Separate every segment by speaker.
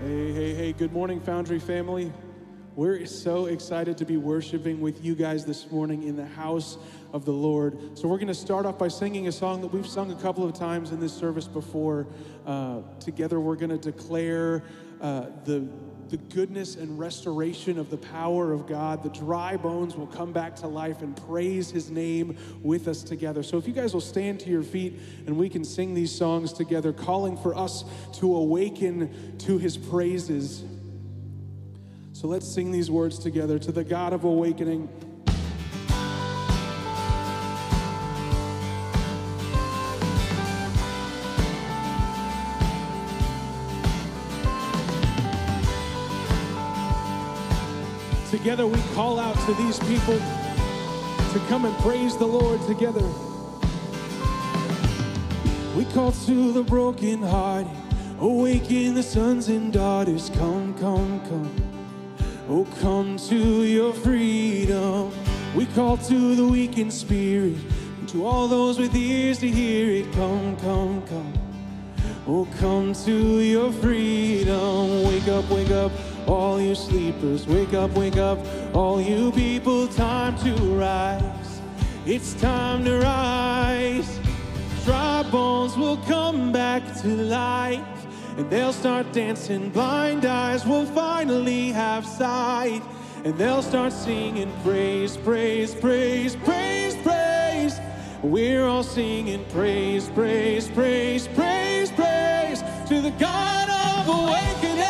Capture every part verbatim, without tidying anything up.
Speaker 1: Hey, hey, hey, good morning, Foundry family. We're so excited to be worshiping with you guys this morning in the house of the Lord. So we're going to start off by singing a song that we've sung a couple of times in this service before. Uh, together we're going to declare uh, the the goodness and restoration of the power of God. The dry bones will come back to life and praise his name with us together. So if you guys will stand to your feet and we can sing these songs together, calling for us to awaken to his praises. So let's sing these words together. To the God of awakening. Together we call out to these people to come and praise the Lord together. We call to the brokenhearted, awaken the sons and daughters. Come, come, come. Oh, come to your freedom. We call to the weak in spirit, and to all those with ears to hear it. Come, come, come. Oh, come to your freedom. Wake up, wake up, all you sleepers. Wake up, wake up, all you people. Time to rise. It's time to rise. Dry bones will come back to life, and they'll start dancing. Blind eyes will finally have sight, and they'll start singing praise, praise, praise, praise, praise. We're all singing praise, praise, praise, praise, praise to the God of awakening.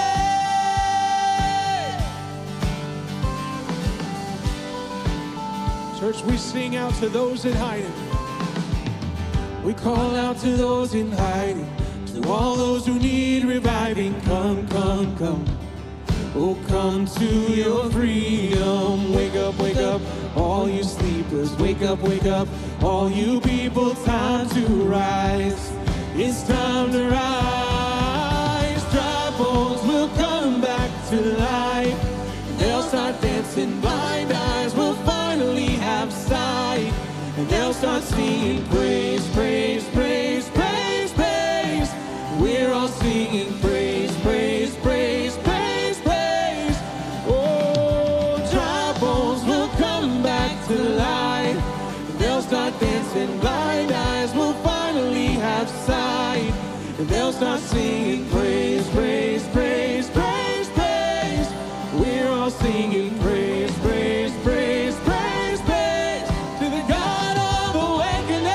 Speaker 1: Church, we sing out to those in hiding. We call out to those in hiding. To all those who need reviving, come, come, come. Oh, come to your freedom. Wake up, wake up, all you sleepers. Wake up, wake up, all you people. Time to rise. It's time to rise. Dry bones will come back to life. They'll start dancing. Blind eyes will finally have sight. And they'll start singing praise, praise, praise, praise, praise. We're all singing praise, praise, praise, praise, praise. Oh, dry bones will come back to life. They'll start dancing. Blind eyes will finally have sight. And they'll start singing praise, praise, praise, praise, praise. We're all singing praise, praise, praise, praise, praise to the God of awakening.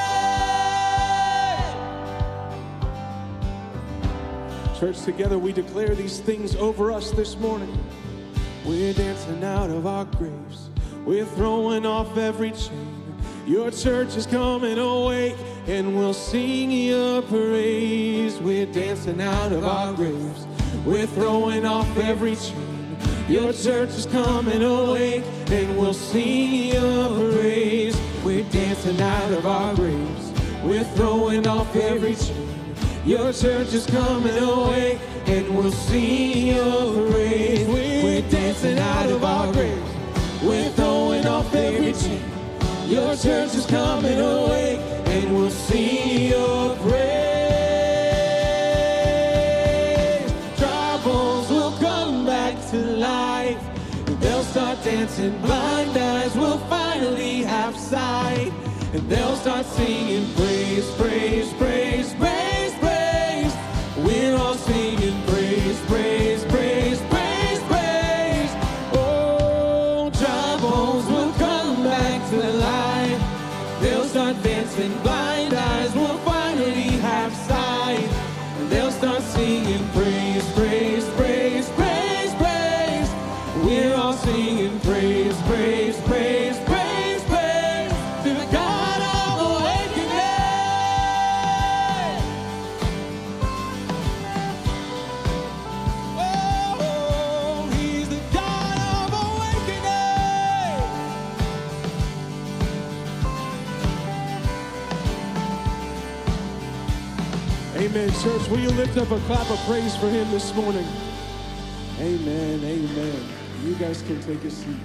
Speaker 1: Church, together we declare these things over us this morning. We're dancing out of our graves. We're throwing off every chain. Your church is coming awake, and we'll sing your praise. We're dancing out of our graves. We're throwing off every chain. Your church is coming awake, and we'll sing your praise. We're dancing out of our graves. We're throwing off every chain. Your church is coming awake, and we'll sing your praise. We're dancing out of our graves. We're throwing off every chain. Your church is coming awake, and we'll sing your praise. Dry bones will come back to life. They'll start dancing. Blind eyes will finally have sight. And they'll start singing praise, praise, praise, praise, praise. We're all singing praise, praise, praise, praise, praise. Oh, dry bones will come back to life. They'll start dancing. Blind eyes will finally have sight. And they'll start singing praise, praise, praise, praise, praise. We're all singing praise, praise, praise, praise, praise to the God of awakening. Oh, he's the God of awakening. Amen, church. Will you lift up a clap of praise for him this morning? Amen, amen. You guys can take a seat.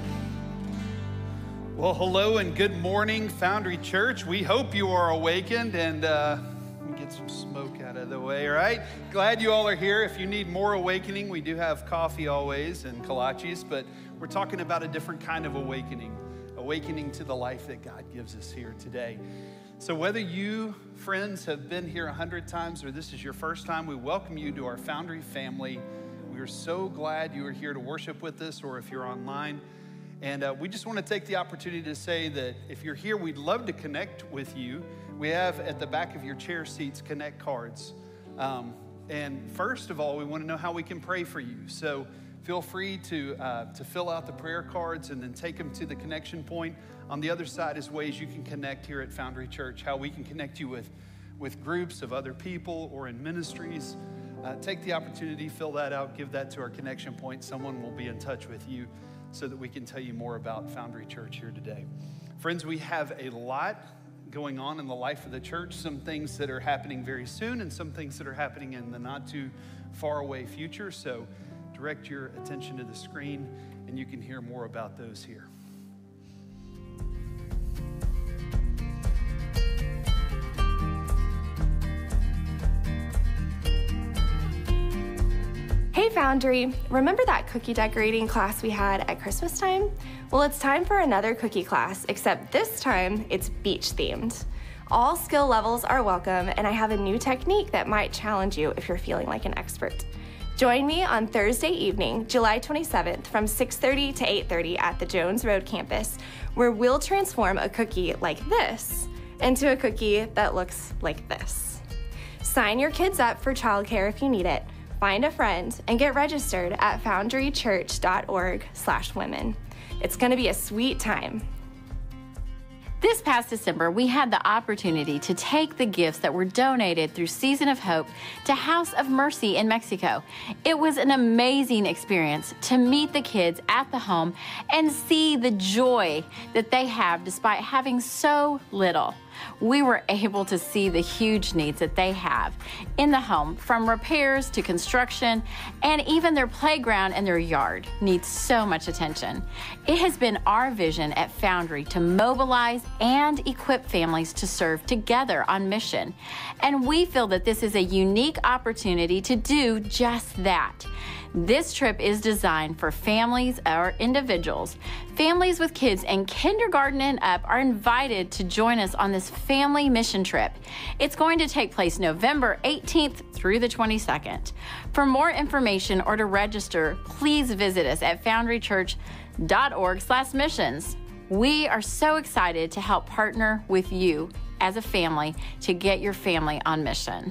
Speaker 2: Well, hello and good morning, Foundry Church. We hope you are awakened, and uh, Get some smoke out of the way, all right? Glad you all are here. If you need more awakening, we do have coffee always and kolaches, but we're talking about a different kind of awakening, awakening to the life that God gives us here today. So whether you, friends, have been here a hundred times or this is your first time, we welcome you to our Foundry family. We are so glad you are here to worship with us, or if you're online. And uh, we just want to take the opportunity to say that if you're here, we'd love to connect with you. We have at the back of your chair seats connect cards. Um, and first of all, we want to know how we can pray for you. So feel free to, uh, to fill out the prayer cards and then take them to the connection point. On the other side is ways you can connect here at Foundry Church, how we can connect you with, with groups of other people or in ministries. Uh, take the opportunity, fill that out, give that to our connection point. Someone will be in touch with you so that we can tell you more about Foundry Church here today. Friends, we have a lot going on in the life of the church, some things that are happening very soon and some things that are happening in the not too far away future. So direct your attention to the screen and you can hear more about those here.
Speaker 3: Hey Foundry, remember that cookie decorating class we had at Christmas time? Well, it's time for another cookie class, except this time it's beach themed. All skill levels are welcome, and I have a new technique that might challenge you if you're feeling like an expert. Join me on Thursday evening, July twenty-seventh from six thirty to eight thirty at the Jones Road campus, where we'll transform a cookie like this into a cookie that looks like this. Sign your kids up for childcare if you need it. Find a friend and get registered at foundry church dot org slash women. It's gonna be a sweet time.
Speaker 4: This past December, we had the opportunity to take the gifts that were donated through Season of Hope to House of Mercy in Mexico. It was an amazing experience to meet the kids at the home and see the joy that they have despite having so little. We were able to see the huge needs that they have in the home, from repairs to construction, and even their playground and their yard needs so much attention. It has been our vision at Foundry to mobilize and equip families to serve together on mission. And we feel that this is a unique opportunity to do just that. This trip is designed for families or individuals. Families with kids in kindergarten and up are invited to join us on this family mission trip. It's going to take place November eighteenth through the twenty-second. For more information or to register, please visit us at foundry church dot org slash missions. We are so excited to help partner with you as a family to get your family on mission.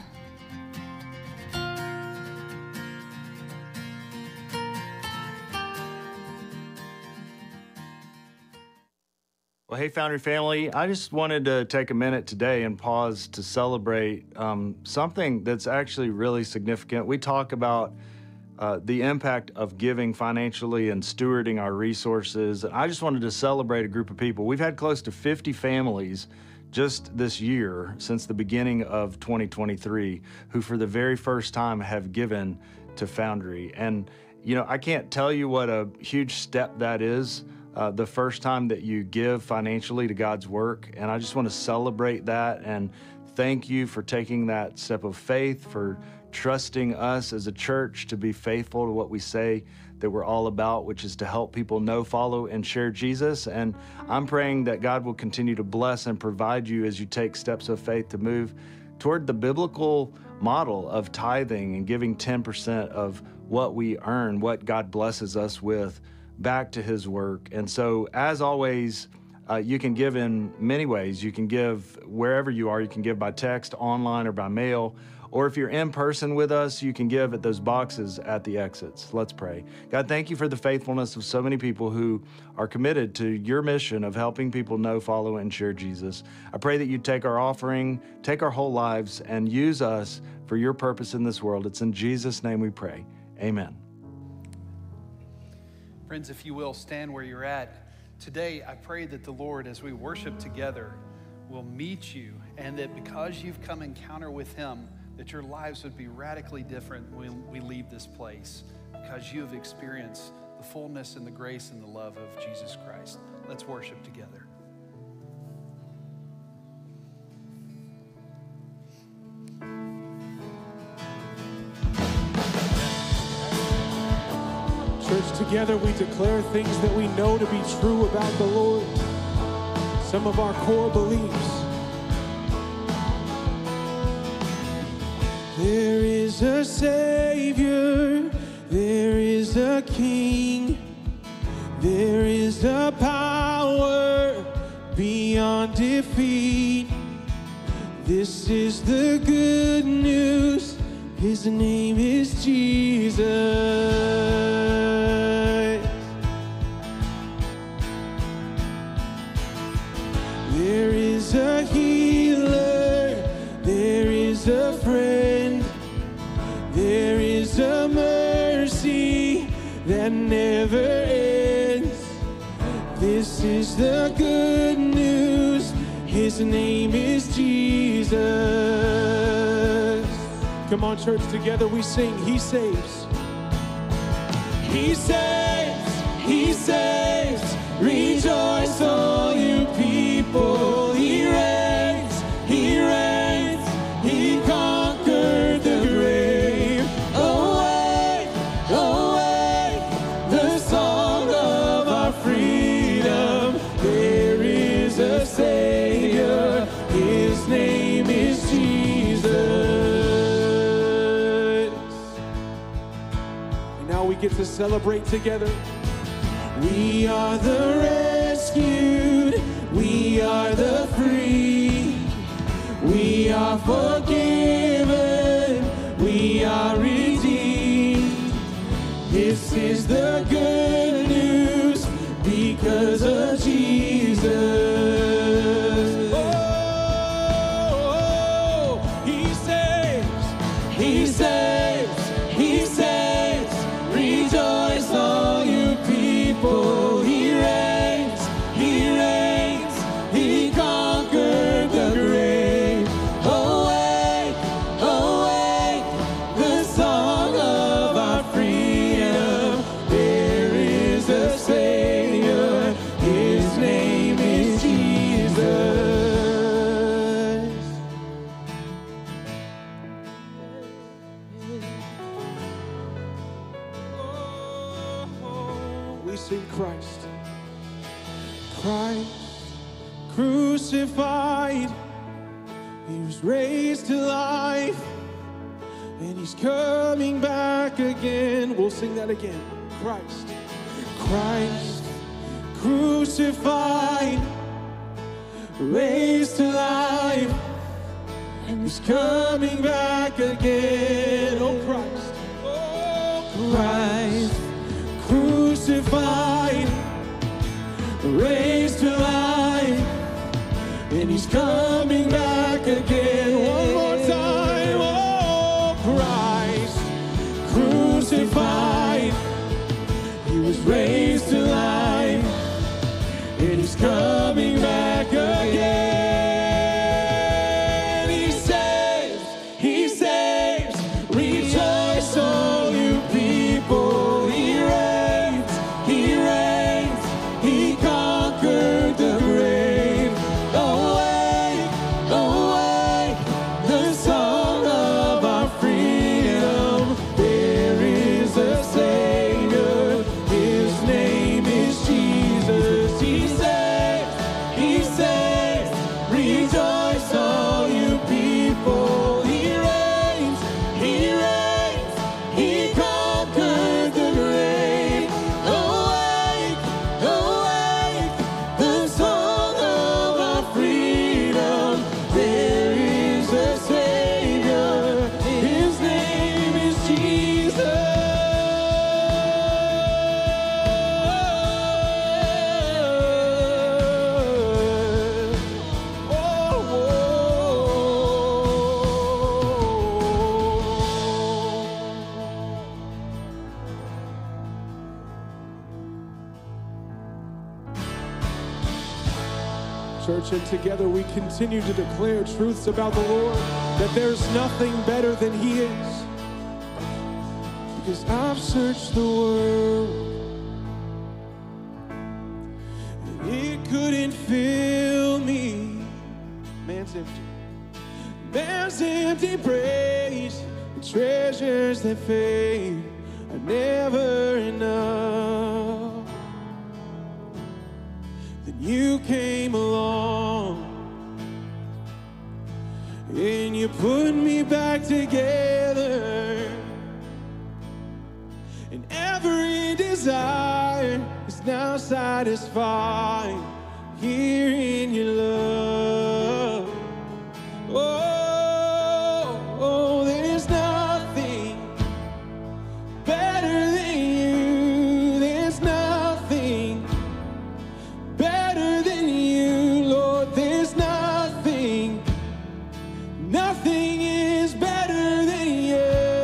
Speaker 5: Well, hey, Foundry family, I just wanted to take a minute today and pause to celebrate um, something that's actually really significant. We talk about uh, the impact of giving financially and stewarding our resources. And I just wanted to celebrate a group of people. We've had close to fifty families just this year, since the beginning of twenty twenty-three, who for the very first time have given to Foundry. And, you know, I can't tell you what a huge step that is. Uh, the first time that you give financially to God's work. And I just want to celebrate that and thank you for taking that step of faith, for trusting us as a church to be faithful to what we say that we're all about, which is to help people know, follow, and share Jesus. And I'm praying that God will continue to bless and provide you as you take steps of faith to move toward the biblical model of tithing and giving ten percent of what we earn, what God blesses us with, back to his work. And so, as always, uh, you can give in many ways. You can give wherever you are. You can give by text, online, or by mail. Or if you're in person with us, you can give at those boxes at the exits. Let's pray. God, thank you for the faithfulness of so many people who are committed to your mission of helping people know, follow, and share Jesus. I pray that you take our offering, take our whole lives, and use us for your purpose in this world. It's in Jesus' name we pray. Amen.
Speaker 2: Friends, if you will, stand where you're at. Today, I pray that the Lord, as we worship together, will meet you, and that because you've come encounter with him, that your lives would be radically different when we leave this place, because you have experienced the fullness and the grace and the love of Jesus Christ. Let's worship together.
Speaker 1: Church, together we declare things that we know to be true about the Lord. Some of our core beliefs. There is a Savior, there is a King, there is a power beyond defeat. This is the good news, His name is Jesus. There is a healer, there is a friend, there is a mercy that never ends. This is the good news, His name is Jesus. Come on, church, together we sing, He saves. He saves, He saves, rejoice all you people. He reigns, He reigns, He conquered the grave. Awake, awake, the song of our freedom. There is a Savior, His name is Jesus. And now we get to celebrate together. We are the rescued, we are the free, we are forgiven, we are redeemed. This is the good news because of Jesus. Oh, He saves, He saves, He saves. Rejoice all you people. He reigns, He reigns, He conquered the grave. Awake, awake, the song of our freedom. There is a Savior, His name is Jesus. We sing Christ, Christ crucified, He was raised to life, and He's coming back again. We'll sing that again. Christ, Christ crucified, raised to life, and He's coming back again. Oh Christ, oh Christ crucified, raised to life, and He's coming back again. One more time. Oh Christ crucified, He was raised to life, and He's coming back again. He saves, He saves, rejoice all you people. He reigns, He reigns, He conquered the grave. Awake, awake, the song of our freedom. There is a Savior, His name is Jesus. He saves, He saves, rejoice all you people. He reigns, He reigns, He conquered the grave. Awake, awake, the song of our freedom. There is a Savior, His name is Jesus. Church, and together we continue to declare truths about the Lord, that there's nothing better than He is. Because I've searched the world, and it couldn't fill me. Man's empty. Man's empty praise, the treasures that fade are never enough. you came along and you put me back together, and every desire is now satisfied here in your love. Oh, oh, there's nothing better than you. There's nothing better than you, Lord. There's nothing, nothing is better than you.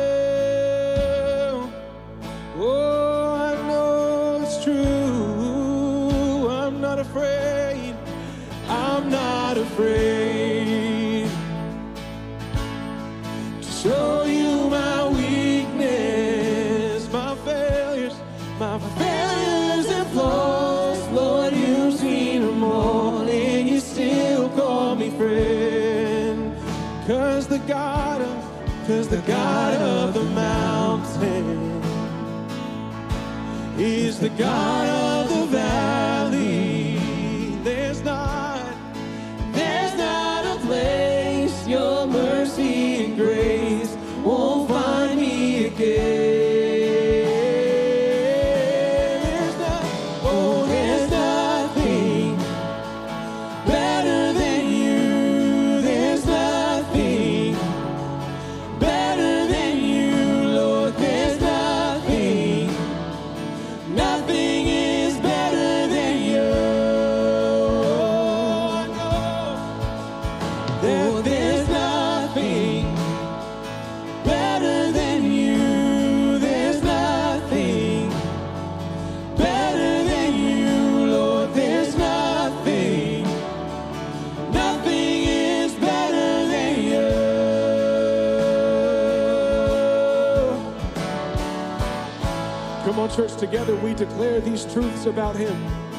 Speaker 1: Oh, I know it's true. I'm not afraid. I'm not afraid to show you my weakness, my failures, my failures and flaws. Lord, you've seen them all, and you still call me friend. Cause the God of, cause the God of the mountain is the God of the valley. There's not, there's not a place your mercy and grace won't find me again. There's not, oh, there's nothing better than you. There's nothing better than you, Lord. There's nothing, nothing is better than you. I know that there's nothing better than you. There's nothing better than you, Lord. There's nothing, nothing is better than you. Come on, church, together we declare these truths about him.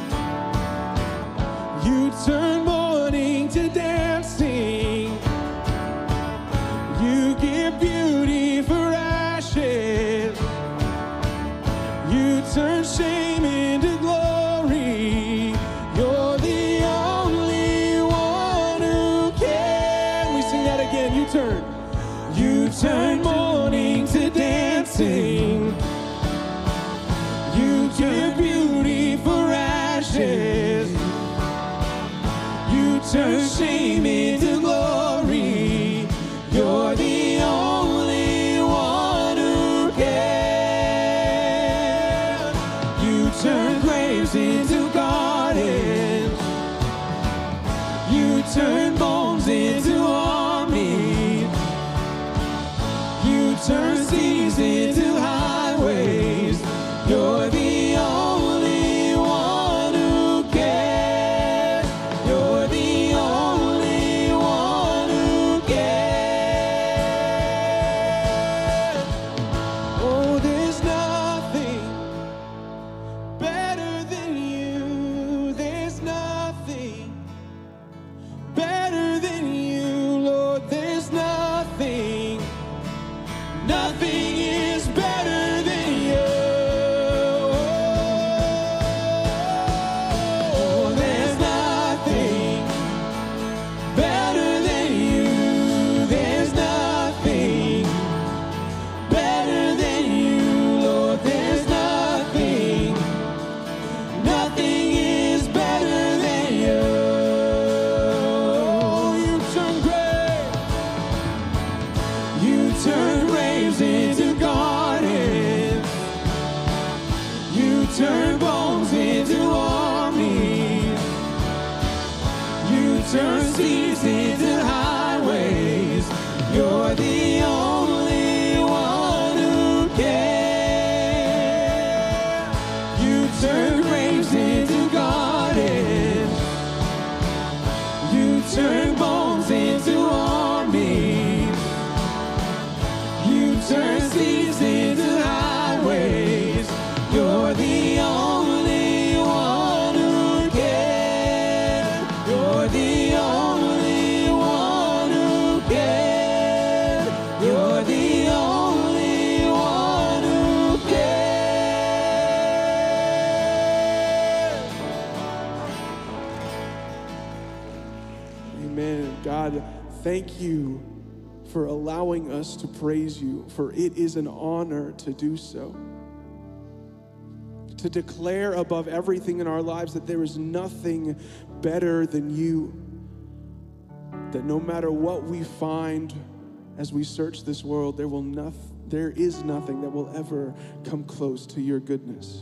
Speaker 1: You turn mourning to dancing. You give beauty for ashes. You turn shame into glory. You're the only one who can. We sing that again. You turn. You turn mourning to dancing. You give beauty for ashes. You turn shame into glory. You're the only one who can. You turn graves into gardens. You turn bones into armies. You turn seas into highways. You're the only one who cares. You're the only one who cares. Oh, there's nothing better than you. There's nothing better than you, Lord. There's nothing, nothing is thank you for allowing us to praise you, for it is an honor to do so. To declare above everything in our lives that there is nothing better than you. That no matter what we find as we search this world, there will noth- there is nothing that will ever come close to your goodness.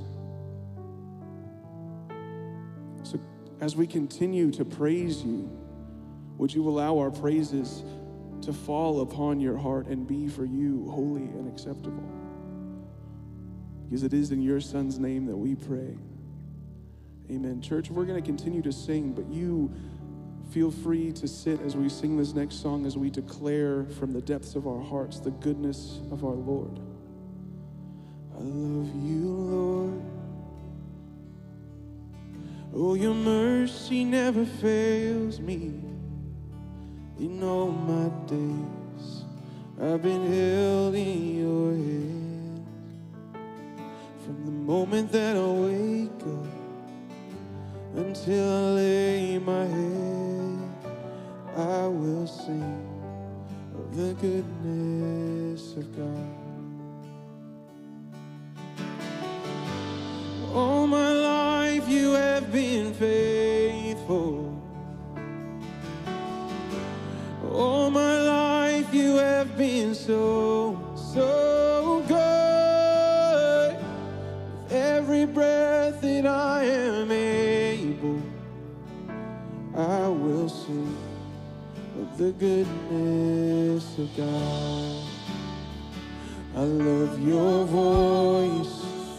Speaker 1: So as we continue to praise you, would you allow our praises to fall upon your heart and be for you holy and acceptable? Because it is in your Son's name that we pray. Amen. Church, we're going to continue to sing, but you feel free to sit as we sing this next song, as we declare from the depths of our hearts the goodness of our Lord. I love you, Lord. Oh, your mercy never fails me. In all my days, I've been held in your hand. From the moment that I wake up until I lay my head, I will sing of the goodness of God. All my life you have been faithful. All my life you have been so, so good. With every breath that I am able, I will sing of the goodness of God. I love your voice.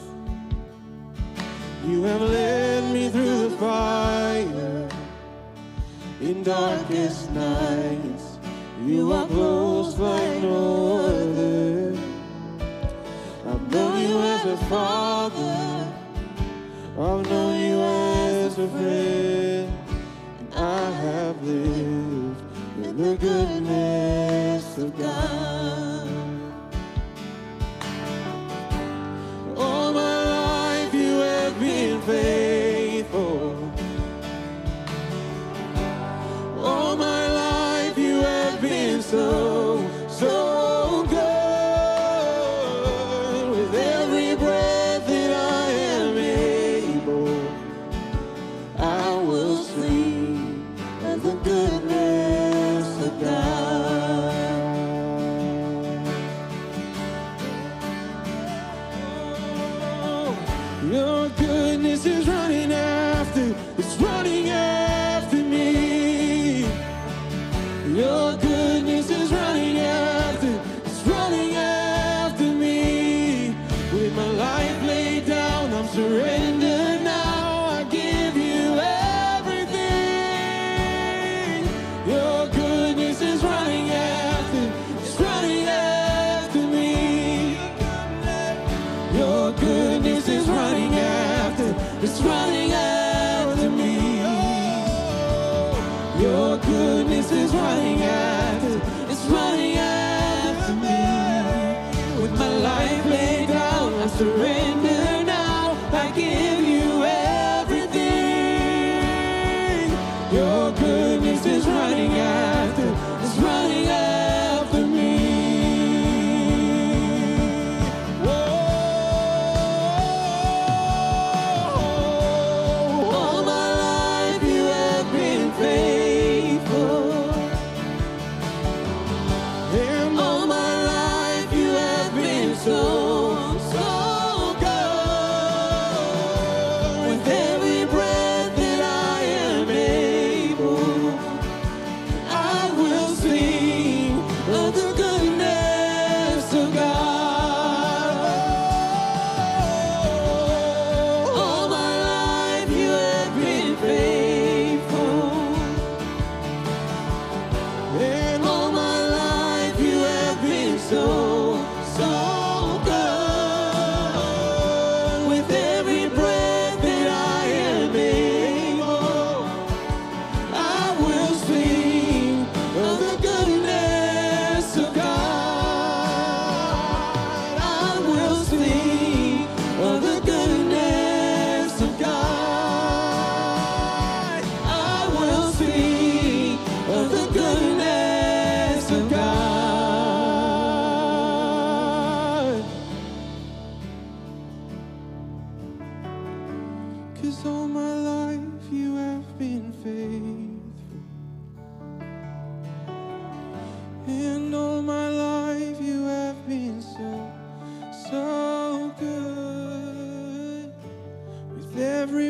Speaker 1: You have led me through the fire. In darkest nights, you are close like no other. I've known you as a father, I've known you as a friend, and I have lived in the goodness of God. All my life you have been faithful. All my life you have been so, so good. With every breath that I am able, I will sing of the goodness of God. Oh, your goodness is running after, it's running after me. Your goodness is running after, it's running after me. With my life laid down, I'm surrendered now. I give you everything. Your goodness is running after, it's running after me. Your goodness is running after, it's running after me. Your goodness is running after, it's running after me. With my life laid down, I surrender now. I give you everything. Your goodness is running after, it's running after me. Whoa. All my life you have been faithful. And all my life you have been so, so good.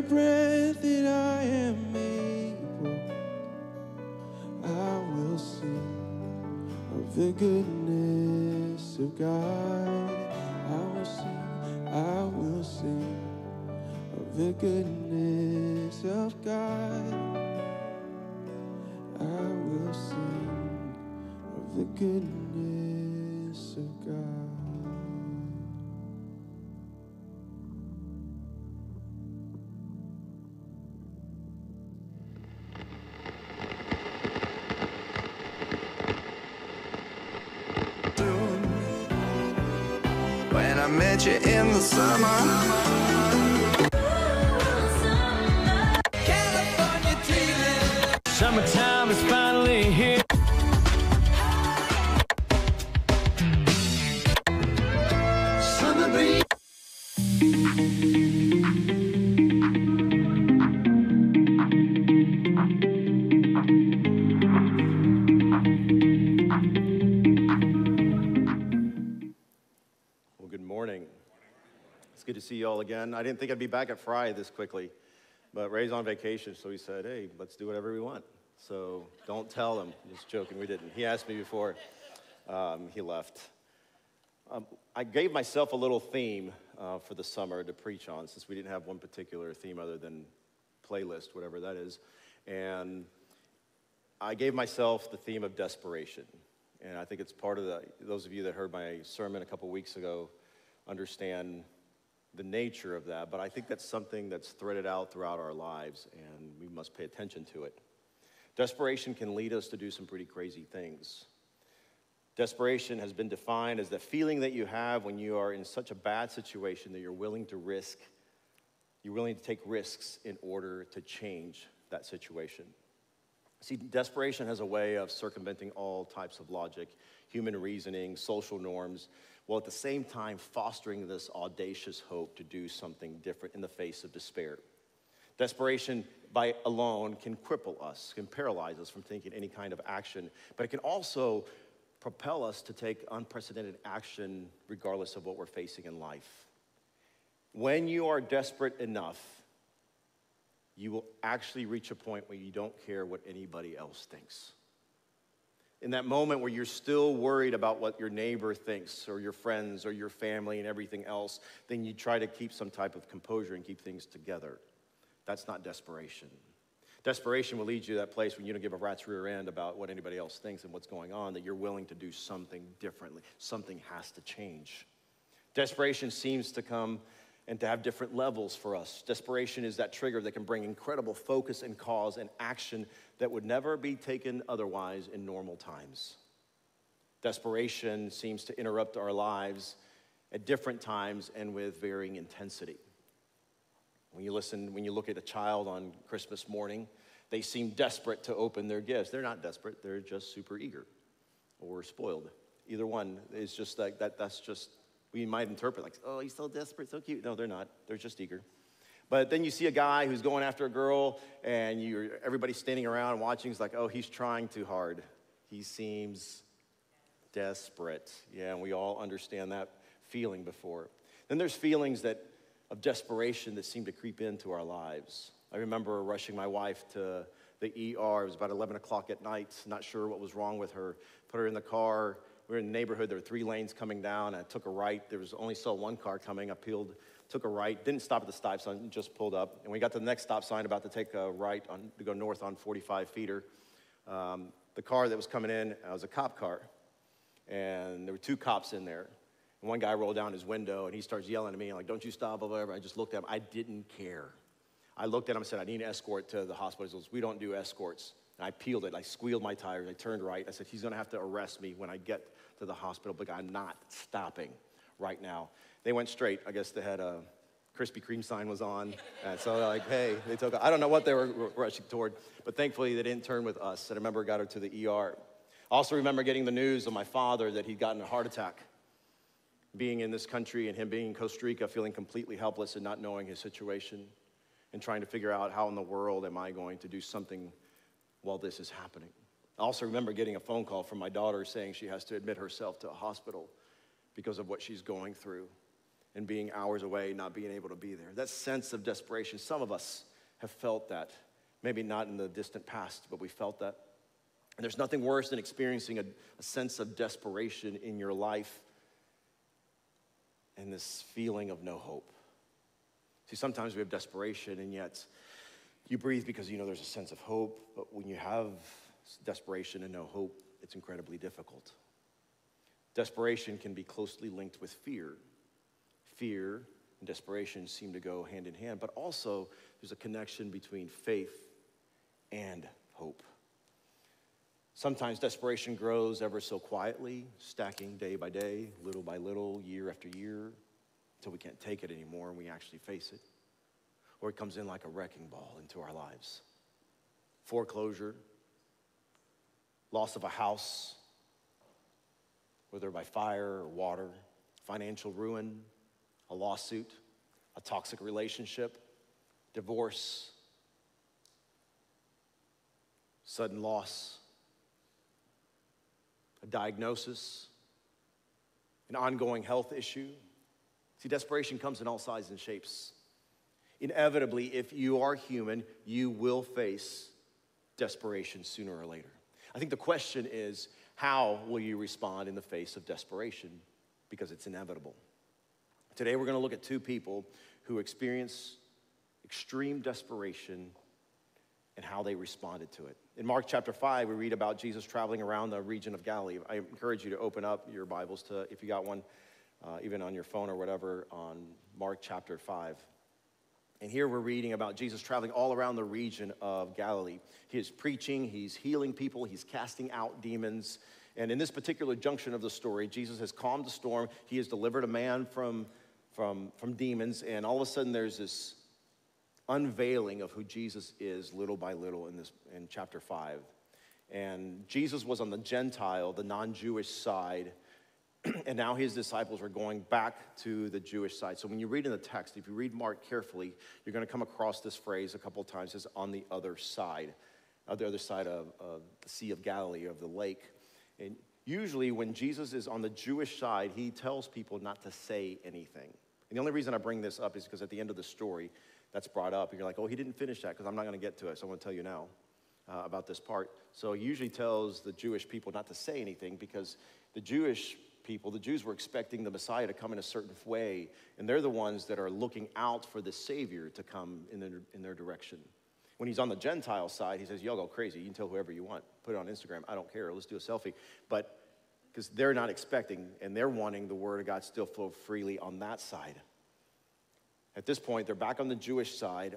Speaker 1: breath that I am able, I will sing of the goodness of God. I will sing, I will sing of the goodness of God. I will sing of the goodness of God.
Speaker 6: When I met you in the summer, California dreaming.
Speaker 1: Summertime is finally here.
Speaker 6: Summer breeze.
Speaker 7: Well, good morning. It's good to see you all again. I didn't think I'd be back at Fry this quickly, but Ray's on vacation, so he said, hey, let's do whatever we want. So don't tell him. Just joking, we didn't. He asked me before um, he left. Um, I gave myself a little theme uh, for the summer to preach on, since we didn't have one particular theme other than playlist, whatever that is. And I gave myself the theme of desperation. And I think it's part of the, those of you that heard my sermon a couple weeks ago understand the nature of that. But I think that's something that's threaded out throughout our lives, and we must pay attention to it. Desperation can lead us to do some pretty crazy things. Desperation has been defined as the feeling that you have when you are in such a bad situation that you're willing to risk, you're willing to take risks in order to change that situation. See, desperation has a way of circumventing all types of logic, human reasoning, social norms, while at the same time fostering this audacious hope to do something different in the face of despair. Desperation by alone can cripple us, can paralyze us from taking any kind of action, but it can also propel us to take unprecedented action regardless of what we're facing in life. When you are desperate enough, you will actually reach a point where you don't care what anybody else thinks. In that moment where you're still worried about what your neighbor thinks or your friends or your family and everything else, then you try to keep some type of composure and keep things together. That's not desperation. Desperation will lead you to that place when you don't give a rat's rear end about what anybody else thinks and what's going on, that you're willing to do something differently. Something has to change. Desperation seems to come and to have different levels for us. Desperation is that trigger that can bring incredible focus and cause and action that would never be taken otherwise in normal times. Desperation seems to interrupt our lives at different times and with varying intensity. When you listen, when you look at a child on Christmas morning, they seem desperate to open their gifts. They're not desperate, they're just super eager or spoiled. Either one is just like that, that's just, we might interpret like, oh, he's so desperate, so cute. No, they're not. They're just eager. But then you see a guy who's going after a girl, and you're, everybody's standing around watching. He's like, oh, he's trying too hard. He seems desperate. Yeah, and we all understand that feeling before. Then there's feelings that of desperation that seem to creep into our lives. I remember rushing my wife to the E R. It was about eleven o'clock at night, not sure what was wrong with her. Put her in the car. We were in the neighborhood. There were three lanes coming down. I took a right. There was only saw one car coming. I peeled, took a right. Didn't stop at the stop sign, just pulled up. And we got to the next stop sign, about to take a right on, to go north on forty-five feeder. Um, the car that was coming in uh, was a cop car. And there were two cops in there. And one guy rolled down his window, and he starts yelling at me, like, don't you stop, or whatever. I just looked at him. I didn't care. I looked at him and said, I need an escort to the hospital. He goes, we don't do escorts. And I peeled it. I squealed my tires. I turned right. I said, he's going to have to arrest me when I get to the hospital, but I'm not stopping right now. They went straight. I guess they had a Krispy Kreme sign was on. And so they're like, hey, they took, I don't know what they were rushing toward, but thankfully they didn't turn with us. And I remember I got her to the E R. I also remember getting the news of my father that he'd gotten a heart attack. Being in this country and him being in Costa Rica, feeling completely helpless and not knowing his situation and trying to figure out how in the world am I going to do something while this is happening. I also remember getting a phone call from my daughter saying she has to admit herself to a hospital because of what she's going through. and being hours away, not being able to be there. That sense of desperation, some of us have felt that. Maybe not in the distant past, but we felt that. And there's nothing worse than experiencing a, a sense of desperation in your life and this feeling of no hope. See, sometimes we have desperation, and yet you breathe because you know there's a sense of hope, but when you have desperation and no hope, it's incredibly difficult. Desperation can be closely linked with fear. Fear and desperation seem to go hand in hand, but also there's a connection between faith and hope. Sometimes desperation grows ever so quietly, stacking day by day, little by little, year after year, until we can't take it anymore and we actually face it. Or it comes in like a wrecking ball into our lives. Foreclosure, loss of a house, whether by fire or water, financial ruin, a lawsuit, a toxic relationship, divorce, sudden loss, a diagnosis, an ongoing health issue. See, desperation comes in all sizes and shapes. Inevitably, if you are human, you will face desperation sooner or later. I think the question is, how will you respond in the face of desperation? Because it's inevitable. Today, we're going to look at two people who experience extreme desperation and how they responded to it. In Mark chapter five, we read about Jesus traveling around the region of Galilee. I encourage you to open up your Bibles to, if you got one, uh, even on your phone or whatever, on Mark chapter five. And here we're reading about Jesus traveling all around the region of Galilee. He is preaching, he's healing people, he's casting out demons. And in this particular junction of the story, Jesus has calmed the storm. He has delivered a man from, from, from demons. And all of a sudden there's this unveiling of who Jesus is little by little in this in chapter five. And Jesus was on the Gentile, the non-Jewish side, and now his disciples are going back to the Jewish side. So when you read in the text, if you read Mark carefully, you're going to come across this phrase a couple of times as on the other side, on the other side of, of the Sea of Galilee, of the lake. And usually when Jesus is on the Jewish side, he tells people not to say anything. And the only reason I bring this up is because at the end of the story, that's brought up, and you're like, oh, he didn't finish that, because I'm not going to get to it, so I'm going to tell you now uh, about this part. So he usually tells the Jewish people not to say anything, because the Jewish people, the Jews were expecting the Messiah to come in a certain way, and they're the ones that are looking out for the Savior to come in their, in their direction. When he's on the Gentile side, he says, y'all go crazy. You can tell whoever you want. Put it on Instagram. I don't care. Let's do a selfie. But because they're not expecting, and they're wanting the word of God still flow freely on that side. At this point, they're back on the Jewish side,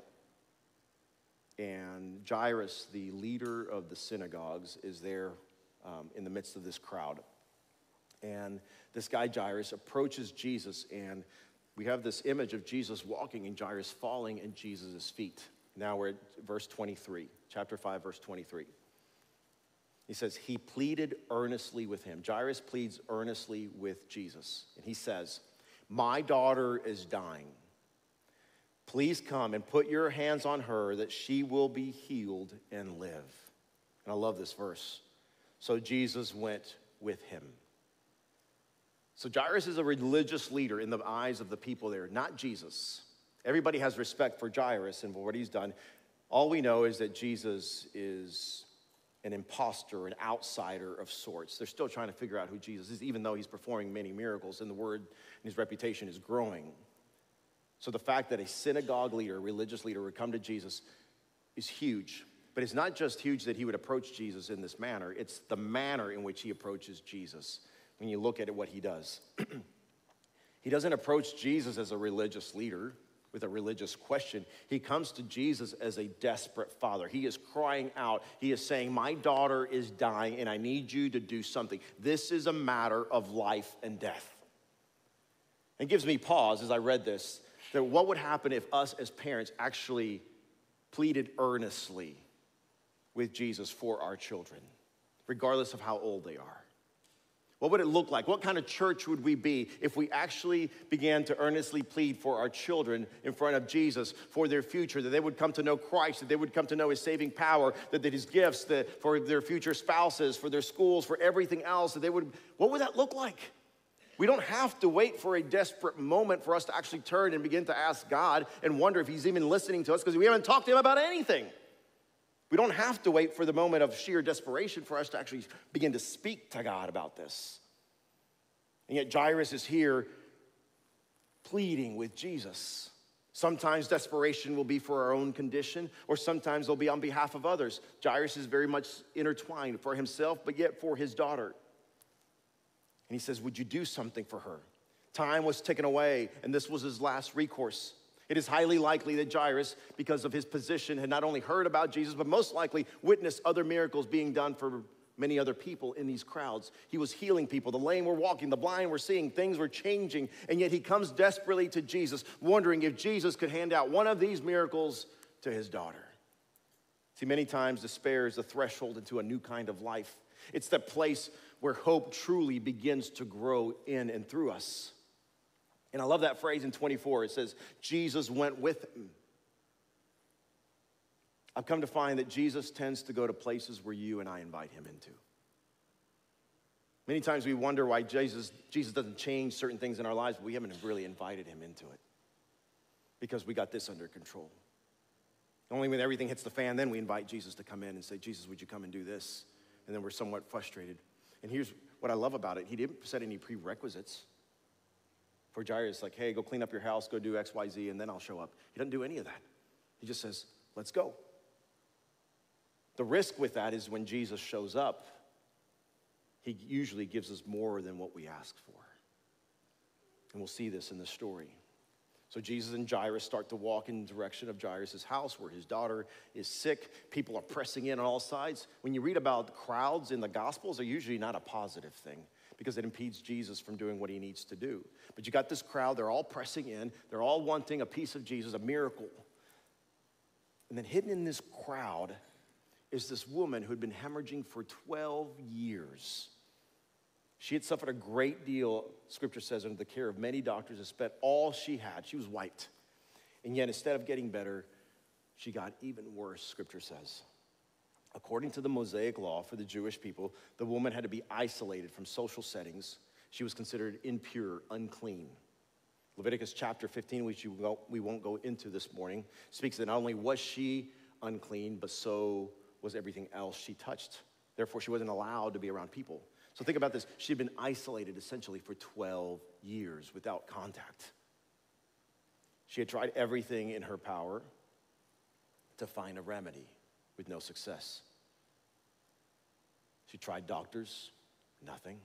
Speaker 7: and Jairus, the leader of the synagogues, is there um, in the midst of this crowd. And this guy, Jairus, approaches Jesus, and we have this image of Jesus walking and Jairus falling at Jesus' feet. Now we're at verse twenty-three, chapter five, verse twenty-three. He says, he pleaded earnestly with him. Jairus pleads earnestly with Jesus, and he says, my daughter is dying. Please come and put your hands on her that she will be healed and live. And I love this verse. So Jesus went with him. So Jairus is a religious leader in the eyes of the people there, not Jesus. Everybody has respect for Jairus and for what he's done. All we know is that Jesus is an imposter, an outsider of sorts. They're still trying to figure out who Jesus is, even though he's performing many miracles and the word and his reputation is growing. So the fact that a synagogue leader, a religious leader, would come to Jesus is huge. But it's not just huge that he would approach Jesus in this manner. It's the manner in which he approaches Jesus when you look at it, what he does. He doesn't approach Jesus as a religious leader with a religious question. He comes to Jesus as a desperate father. He is crying out. He is saying, my daughter is dying, and I need you to do something. This is a matter of life and death. It gives me pause as I read this, that what would happen if us as parents actually pleaded earnestly with Jesus for our children, regardless of how old they are? What would it look like? What kind of church would we be if we actually began to earnestly plead for our children in front of Jesus for their future, that they would come to know Christ, that they would come to know his saving power, that, that his gifts, that for their future spouses, for their schools, for everything else, that they would, what would that look like? We don't have to wait for a desperate moment for us to actually turn and begin to ask God and wonder if he's even listening to us because we haven't talked to him about anything. We don't have to wait for the moment of sheer desperation for us to actually begin to speak to God about this. And yet Jairus is here pleading with Jesus. Sometimes desperation will be for our own condition, or sometimes it'll be on behalf of others. Jairus is very much intertwined for himself, but yet for his daughter. And he says, would you do something for her? Time was taken away, and this was his last recourse. It is highly likely that Jairus, because of his position, had not only heard about Jesus, but most likely witnessed other miracles being done for many other people in these crowds. He was healing people. The lame were walking. The blind were seeing. Things were changing. And yet he comes desperately to Jesus, wondering if Jesus could hand out one of these miracles to his daughter. See, many times despair is the threshold into a new kind of life. It's the place where hope truly begins to grow in and through us. And I love that phrase in twenty-four. It says, Jesus went with him. I've come to find that Jesus tends to go to places where you and I invite him into. Many times we wonder why Jesus, Jesus doesn't change certain things in our lives, but we haven't really invited him into it because we got this under control. Only when everything hits the fan, then we invite Jesus to come in and say, Jesus, would you come and do this? And then we're somewhat frustrated. And here's what I love about it. He didn't set any prerequisites for Jairus, like, hey, go clean up your house, go do X, Y, Z, and then I'll show up. He doesn't do any of that. He just says, let's go. The risk with that is when Jesus shows up, he usually gives us more than what we ask for. And we'll see this in the story. So Jesus and Jairus start to walk in the direction of Jairus' house where his daughter is sick. People are pressing in on all sides. When you read about crowds in the Gospels, they're usually not a positive thing because it impedes Jesus from doing what he needs to do. But you got this crowd, they're all pressing in. They're all wanting a piece of Jesus, a miracle. And then hidden in this crowd is this woman who had been hemorrhaging for twelve years. She had suffered a great deal, Scripture says, under the care of many doctors and spent all she had. She was wiped. And yet, instead of getting better, she got even worse, Scripture says. According to the Mosaic law for the Jewish people, the woman had to be isolated from social settings. She was considered impure, unclean. Leviticus chapter fifteen, which we won't go into this morning, speaks that not only was she unclean, but so was everything else she touched. Therefore, she wasn't allowed to be around people. So think about this. She'd been isolated essentially for twelve years without contact. She had tried everything in her power to find a remedy with no success. She tried doctors, nothing.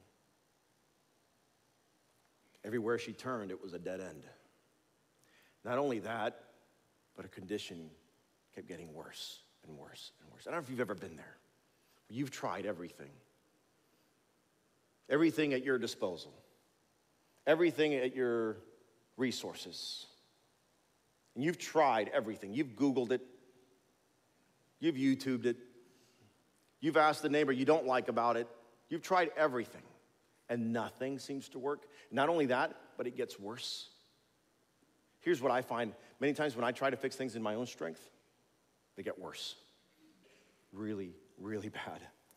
Speaker 7: Everywhere she turned, it was a dead end. Not only that, but her condition kept getting worse and worse and worse. I don't know if you've ever been there. You've tried everything. Everything at your disposal. Everything at your resources. And you've tried everything. You've Googled it. You've YouTubed it. You've asked the neighbor you don't like about it. You've tried everything. And nothing seems to work. Not only that, but it gets worse. Here's what I find. Many times when I try to fix things in my own strength, they get worse. Really, really bad.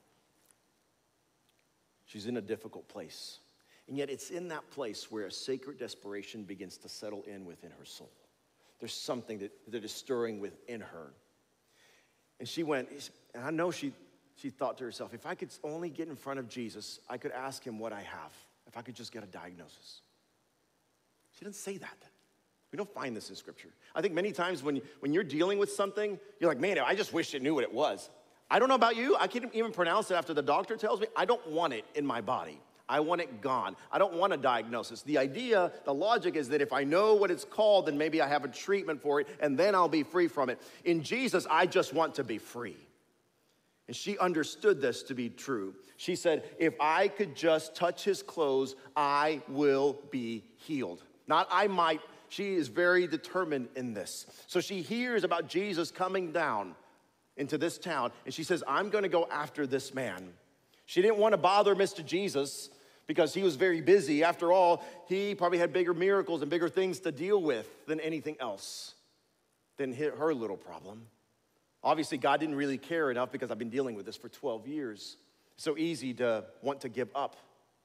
Speaker 7: She's in a difficult place. And yet it's in that place where a sacred desperation begins to settle in within her soul. There's something that, that is stirring within her. And she went, and I know she, she thought to herself, if I could only get in front of Jesus, I could ask him what I have. If I could just get a diagnosis. She didn't say that. We don't find this in Scripture. I think many times when, when you're dealing with something, you're like, man, I just wish it knew what it was. I don't know about you. I can't even pronounce it after the doctor tells me. I don't want it in my body. I want it gone. I don't want a diagnosis. The idea, the logic is that if I know what it's called, then maybe I have a treatment for it, and then I'll be free from it. In Jesus, I just want to be free. And she understood this to be true. She said, if I could just touch his clothes, I will be healed. Not I might. She is very determined in this. So she hears about Jesus coming down into this town, and she says, I'm going to go after this man. She didn't want to bother Mister Jesus because he was very busy. After all, he probably had bigger miracles and bigger things to deal with than anything else than her little problem. Obviously, God didn't really care enough because I've been dealing with this for twelve years. It's so easy to want to give up.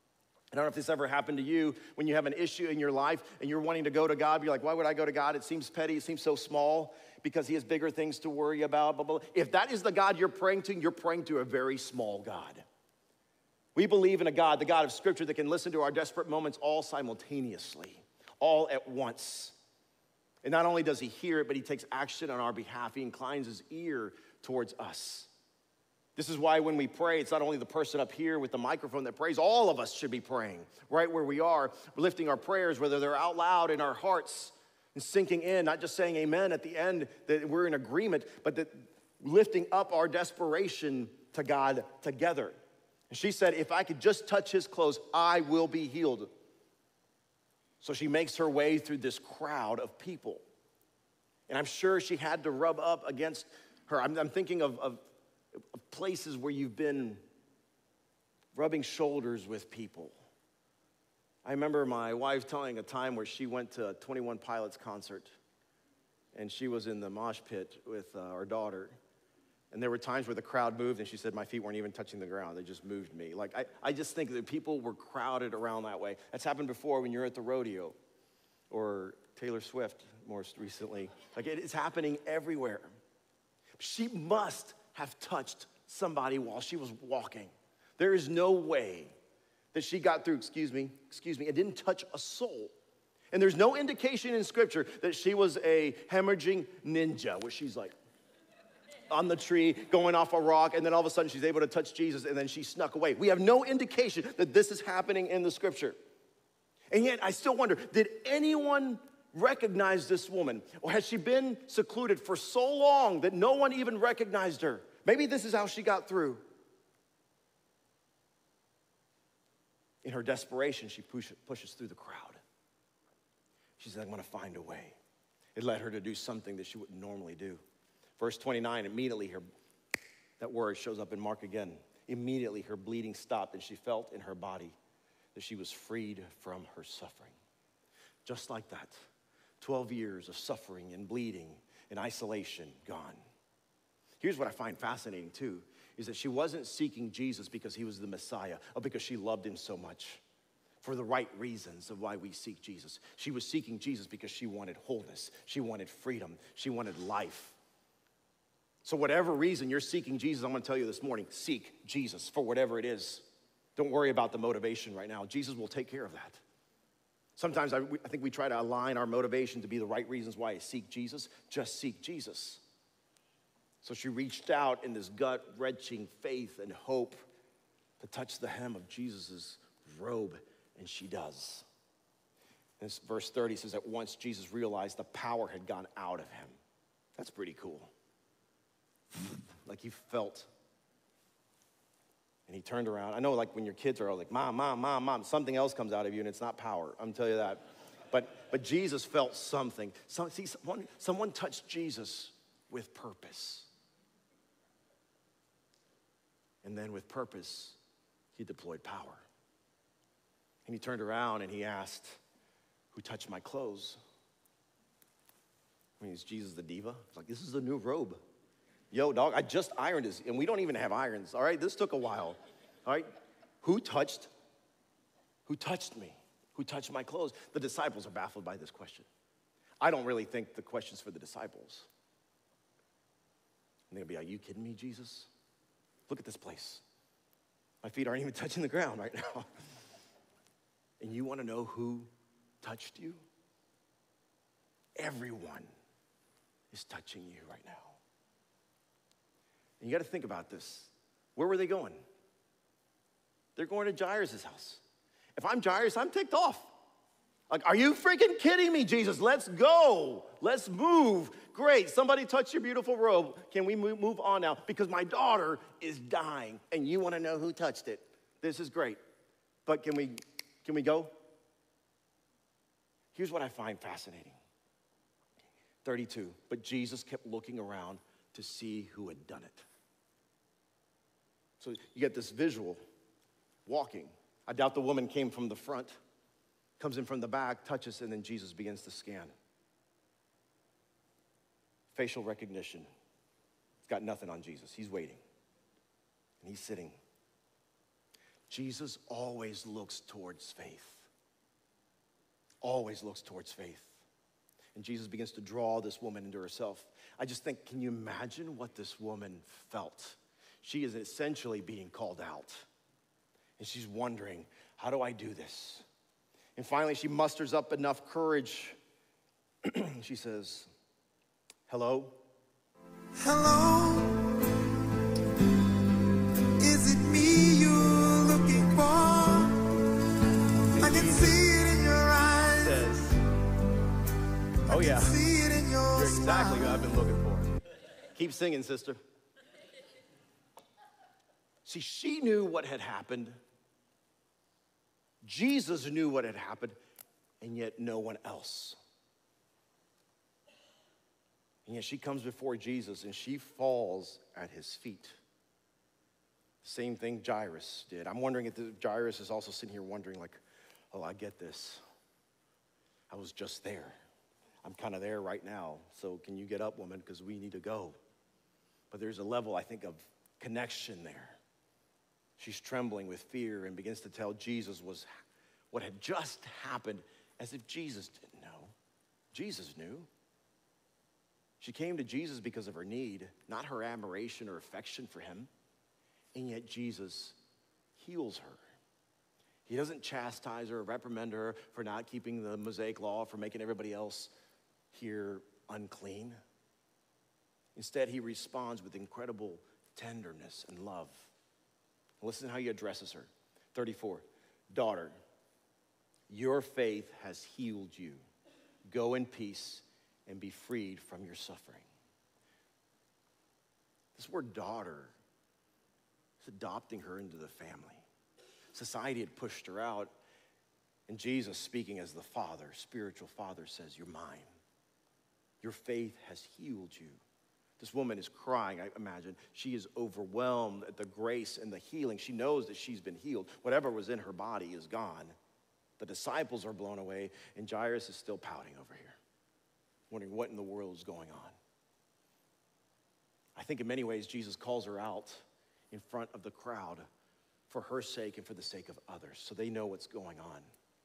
Speaker 7: I don't know if this ever happened to you when you have an issue in your life and you're wanting to go to God. You're like, why would I go to God? It seems petty. It seems so small because he has bigger things to worry about. Blah, blah, blah. If that is the God you're praying to, you're praying to a very small God. We believe in a God, the God of Scripture, that can listen to our desperate moments all simultaneously, all at once. And not only does he hear it, but he takes action on our behalf. He inclines his ear towards us. This is why when we pray, it's not only the person up here with the microphone that prays, all of us should be praying right where we are, lifting our prayers, whether they're out loud in our hearts and sinking in, not just saying amen at the end, that we're in agreement, but that lifting up our desperation to God together. And she said, if I could just touch his clothes, I will be healed. So she makes her way through this crowd of people. And I'm sure she had to rub up against her. I'm, I'm thinking of, of Of places where you've been rubbing shoulders with people. I remember my wife telling a time where she went to a twenty-one Pilots concert, and she was in the mosh pit with uh, our daughter. And there were times where the crowd moved, and she said, my feet weren't even touching the ground. They just moved me. Like, I, I just think that people were crowded around that way. That's happened before when you're at the rodeo, or Taylor Swift most recently. Like, it is happening everywhere. She must have touched somebody while she was walking. There is no way that she got through, excuse me, excuse me, and didn't touch a soul. And there's no indication in Scripture that she was a hemorrhaging ninja, where she's like on the tree, going off a rock, and then all of a sudden she's able to touch Jesus, and then she snuck away. We have no indication that this is happening in the Scripture. And yet, I still wonder, did anyone recognize this woman? Or has she been secluded for so long that no one even recognized her? Maybe this is how she got through. In her desperation, she push, pushes through the crowd. She said, I'm gonna find a way. It led her to do something that she wouldn't normally do. Verse twenty-nine, immediately her, that word shows up in Mark again. Immediately her bleeding stopped, and she felt in her body that she was freed from her suffering. Just like that, twelve years of suffering and bleeding and isolation gone. Here's what I find fascinating too, is that she wasn't seeking Jesus because he was the Messiah or because she loved him so much, for the right reasons of why we seek Jesus. She was seeking Jesus because she wanted wholeness. She wanted freedom. She wanted life. So whatever reason you're seeking Jesus, I'm gonna tell you this morning, seek Jesus for whatever it is. Don't worry about the motivation right now. Jesus will take care of that. Sometimes I, I think we try to align our motivation to be the right reasons why I seek Jesus. Just seek Jesus. So she reached out in this gut-wrenching faith and hope to touch the hem of Jesus' robe, and she does. This verse thirty says that once Jesus realized the power had gone out of him. That's pretty cool. Like he felt. And he turned around. I know, like when your kids are all like, mom, mom, mom, mom, something else comes out of you, and it's not power. I'm telling you that. But but Jesus felt something. Some, see, someone, someone touched Jesus with purpose. And then with purpose, he deployed power. And he turned around and he asked, who touched my clothes? I mean, is Jesus the diva? It's like, this is a new robe. Yo, dog, I just ironed this, and we don't even have irons, all right? This took a while, all right? Who touched, who touched me? Who touched my clothes? The disciples are baffled by this question. I don't really think the question's for the disciples. And they'll be like, are you kidding me, Jesus? Look at this place. My feet aren't even touching the ground right now. And you want to know who touched you? Everyone is touching you right now. And you got to think about this. Where were they going? They're going to Jairus' house. If I'm Jairus, I'm ticked off. Like, are you freaking kidding me, Jesus? Let's go. Let's move. Great. Somebody touched your beautiful robe. Can we move on now? Because my daughter is dying, and you want to know who touched it. This is great. But can we, can we go? Here's what I find fascinating. thirty-two. But Jesus kept looking around to see who had done it. So you get this visual, walking. I doubt the woman came from the front, comes in from the back, touches, and then Jesus begins to scan. Facial recognition. It's got nothing on Jesus. He's waiting. And he's sitting. Jesus always looks towards faith. Always looks towards faith. And Jesus begins to draw this woman into herself. I just think, can you imagine what this woman felt? She is essentially being called out. And she's wondering, how do I do this? And finally, she musters up enough courage. She says, hello?
Speaker 6: Hello, is it me you're looking for? I can see it in your eyes.
Speaker 7: Says, oh yeah,
Speaker 6: See it in your
Speaker 7: you're exactly
Speaker 6: smile.
Speaker 7: what I've been looking for. Keep singing, sister. See, she knew what had happened. Jesus knew what had happened, and yet no one else. And yet she comes before Jesus and she falls at his feet. Same thing Jairus did. I'm wondering if the, Jairus is also sitting here wondering like, oh, I get this. I was just there. I'm kind of there right now. So can you get up, woman, because we need to go. But there's a level, I think, of connection there. She's trembling with fear and begins to tell Jesus was what had just happened as if Jesus didn't know. Jesus knew. She came to Jesus because of her need, not her admiration or affection for him. And yet Jesus heals her. He doesn't chastise her or reprimand her for not keeping the Mosaic law, for making everybody else here unclean. Instead, he responds with incredible tenderness and love. Listen to how he addresses her. thirty-four, daughter, your faith has healed you. Go in peace and be freed from your suffering. This word daughter is adopting her into the family. Society had pushed her out, and Jesus, speaking as the Father, spiritual Father, says, you're mine. Your faith has healed you. This woman is crying, I imagine. She is overwhelmed at the grace and the healing. She knows that she's been healed. Whatever was in her body is gone. The disciples are blown away, and Jairus is still pouting over here, wondering what in the world is going on. I think in many ways, Jesus calls her out in front of the crowd for her sake and for the sake of others, so they know what's going on.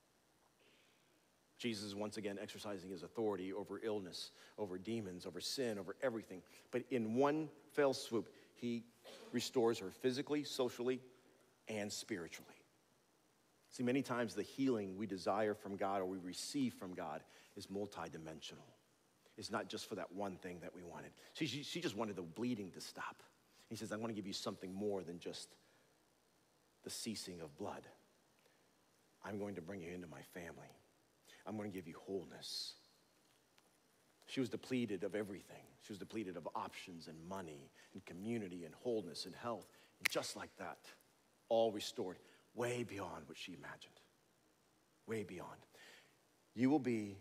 Speaker 7: Jesus is once again exercising his authority over illness, over demons, over sin, over everything. But in one fell swoop, he restores her physically, socially, and spiritually. See, many times the healing we desire from God or we receive from God is multidimensional. It's not just for that one thing that we wanted. See, she, she just wanted the bleeding to stop. He says, I want to give you something more than just the ceasing of blood. I'm going to bring you into my family. I'm going to give you wholeness. She was depleted of everything. She was depleted of options and money and community and wholeness and health. And just like that, all restored, way beyond what she imagined. Way beyond. You will be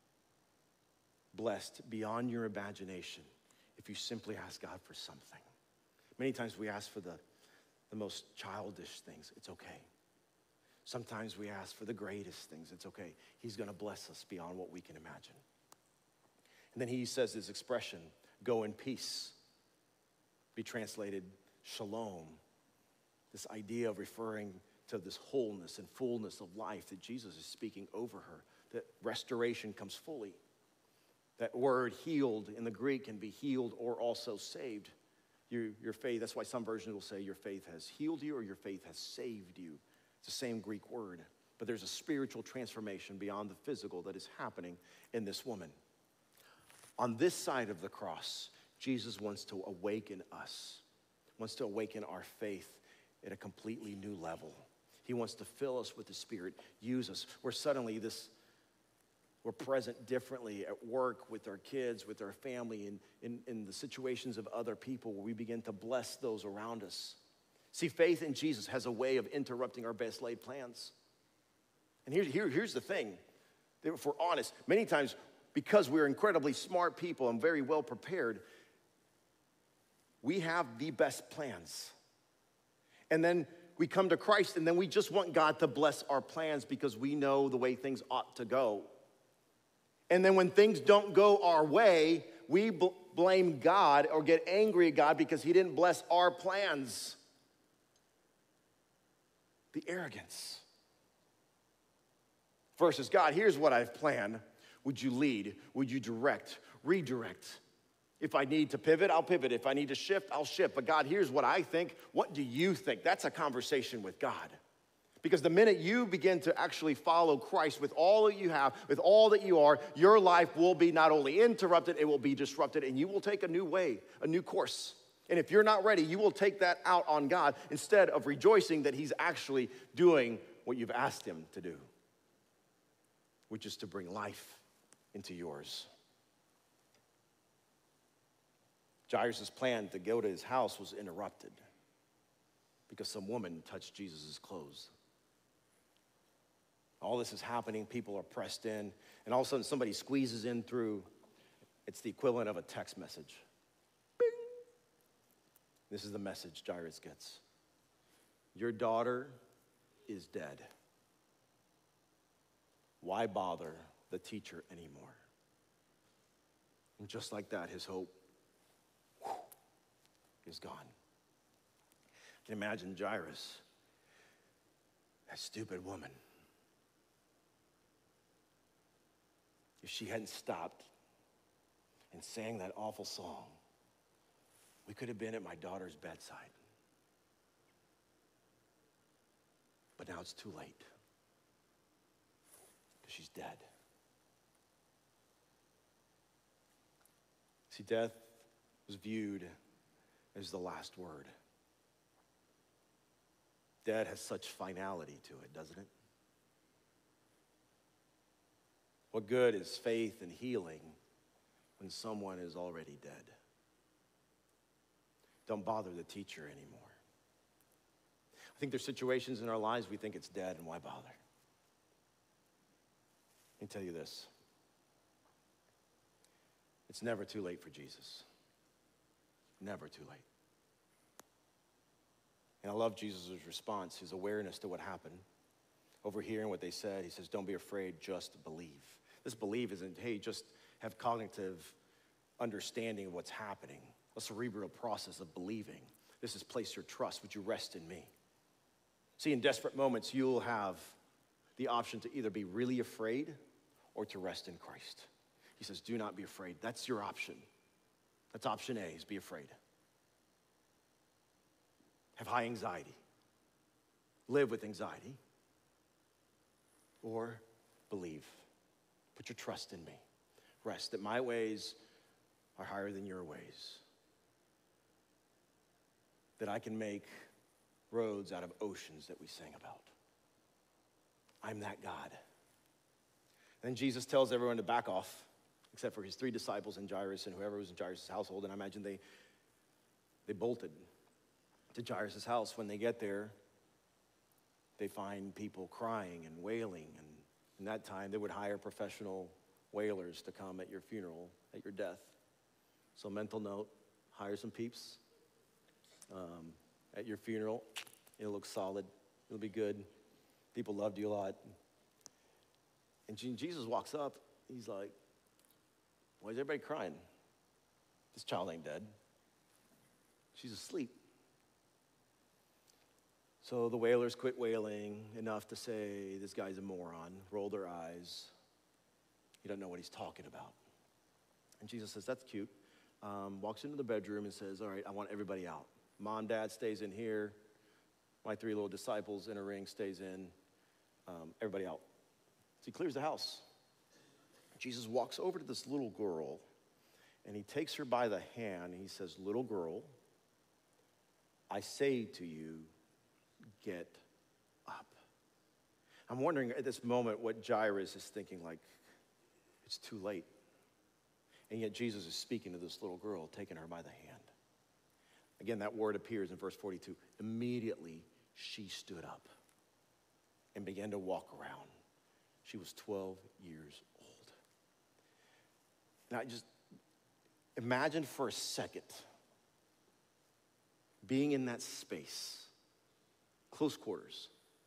Speaker 7: blessed beyond your imagination if you simply ask God for something. Many times we ask for the, the most childish things. It's okay. Sometimes we ask for the greatest things. It's okay. He's going to bless us beyond what we can imagine. And then he says this expression, go in peace. Be translated shalom. This idea of referring to this wholeness and fullness of life that Jesus is speaking over her, that restoration comes fully. That word healed in the Greek can be healed or also saved. Your, your faith, that's why some versions will say your faith has healed you or your faith has saved you. It's the same Greek word, but there's a spiritual transformation beyond the physical that is happening in this woman. On this side of the cross, Jesus wants to awaken us, wants to awaken our faith at a completely new level. He wants to fill us with the Spirit, use us, where suddenly this, we're present differently at work, with our kids, with our family, in, in, in the situations of other people, where we begin to bless those around us. See, faith in Jesus has a way of interrupting our best laid plans. And here, here, here's the thing, that if we're honest, many times because we're incredibly smart people and very well prepared, we have the best plans. And then we come to Christ and then we just want God to bless our plans because we know the way things ought to go. And then when things don't go our way, we bl- blame God or get angry at God because he didn't bless our plans. The arrogance. Versus, God, here's what I've planned. Would you lead? Would you direct? Redirect? If I need to pivot, I'll pivot. If I need to shift, I'll shift. But God, here's what I think. What do you think? That's a conversation with God. Because the minute you begin to actually follow Christ with all that you have, with all that you are, your life will be not only interrupted, it will be disrupted, and you will take a new way, a new course. And if you're not ready, you will take that out on God instead of rejoicing that he's actually doing what you've asked him to do, which is to bring life into yours. Jairus' plan to go to his house was interrupted because some woman touched Jesus' clothes. All this is happening, people are pressed in, and all of a sudden somebody squeezes in through. It's the equivalent of a text message. Bing. This is the message Jairus gets. Your daughter is dead. Why bother the teacher anymore? And just like that, his hope whew, is gone. I can imagine Jairus, that stupid woman. If she hadn't stopped and sang that awful song, we could have been at my daughter's bedside. But now it's too late because she's dead. See, death was viewed as the last word. Death has such finality to it, doesn't it? What good is faith and healing when someone is already dead? Don't bother the teacher anymore. I think there's situations in our lives we think it's dead, and why bother? Let me tell you this. It's never too late for Jesus. Never too late. And I love Jesus' response, his awareness to what happened. Overhearing what they said, he says, don't be afraid, just believe. This believe isn't, hey, just have cognitive understanding of what's happening. A cerebral process of believing. This is place your trust. Would you rest in me? See, in desperate moments, you'll have the option to either be really afraid or to rest in Christ. He says, do not be afraid. That's your option. That's option A, is be afraid. Have high anxiety. Live with anxiety. Or believe. Put your trust in me. Rest that my ways are higher than your ways. That I can make roads out of oceans that we sing about. I'm that God. Then Jesus tells everyone to back off, except for his three disciples and Jairus and whoever was in Jairus' household. And I imagine they, they bolted to Jairus' house. When they get there, they find people crying and wailing. And in that time, they would hire professional wailers to come at your funeral, at your death. So mental note, hire some peeps um, at your funeral. It'll look solid. It'll be good. People loved you a lot. And Jesus walks up. He's like, why is everybody crying? This child ain't dead. She's asleep. So the wailers quit wailing enough to say, this guy's a moron, roll their eyes. You don't know what he's talking about. And Jesus says, that's cute. Um, walks into the bedroom and says, all right, I want everybody out. Mom, dad stays in here. My three little disciples in a ring stays in. Um, everybody out. So he clears the house. Jesus walks over to this little girl, and he takes her by the hand, and he says, little girl, I say to you, get up. I'm wondering at this moment what Jairus is thinking, like, it's too late. And yet Jesus is speaking to this little girl, taking her by the hand. Again, that word appears in verse forty-two. Immediately, she stood up and began to walk around. She was twelve years old. Now, just imagine for a second being in that space, close quarters.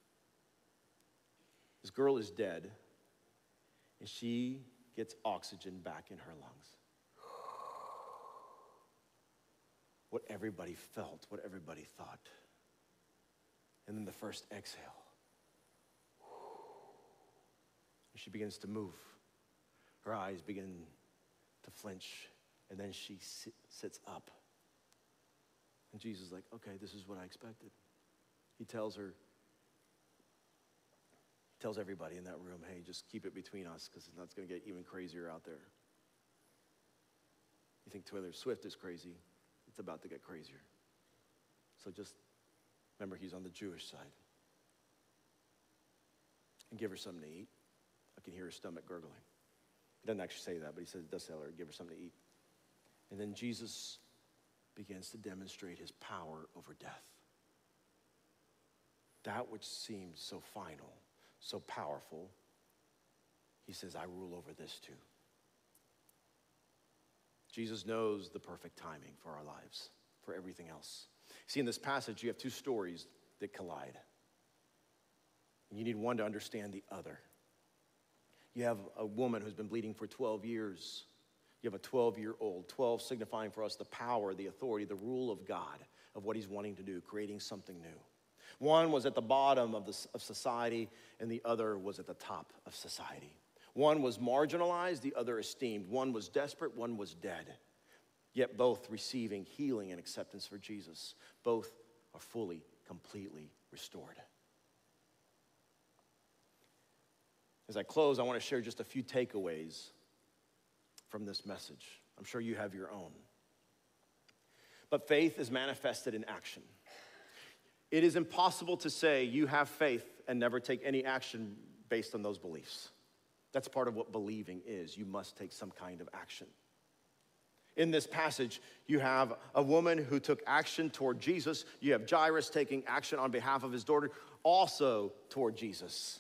Speaker 7: This girl is dead, and she gets oxygen back in her lungs. What everybody felt, what everybody thought. And then the first exhale. And she begins to move. Her eyes begin to flinch, and then she sit, sits up. And Jesus is like, okay, this is what I expected. He tells her, he tells everybody in that room, hey, just keep it between us because it's going to get even crazier out there. You think Taylor Swift is crazy, it's about to get crazier. So just remember, he's on the Jewish side. And give her something to eat. I can hear her stomach gurgling. He doesn't actually say that, but he says, does tell her, give her something to eat. And then Jesus begins to demonstrate his power over death. That which seemed so final, so powerful, he says, I rule over this too. Jesus knows the perfect timing for our lives, for everything else. See, in this passage, you have two stories that collide. And you need one to understand the other. You have a woman who's been bleeding for twelve years. You have a twelve-year-old, twelve signifying for us the power, the authority, the rule of God, of what he's wanting to do, creating something new. One was at the bottom of, the, of society, and the other was at the top of society. One was marginalized, the other esteemed. One was desperate, one was dead. Yet both receiving healing and acceptance for Jesus. Both are fully, completely restored. As I close, I want to share just a few takeaways from this message. I'm sure you have your own. But faith is manifested in action. It is impossible to say you have faith and never take any action based on those beliefs. That's part of what believing is. You must take some kind of action. In this passage, you have a woman who took action toward Jesus. You have Jairus taking action on behalf of his daughter, also toward Jesus.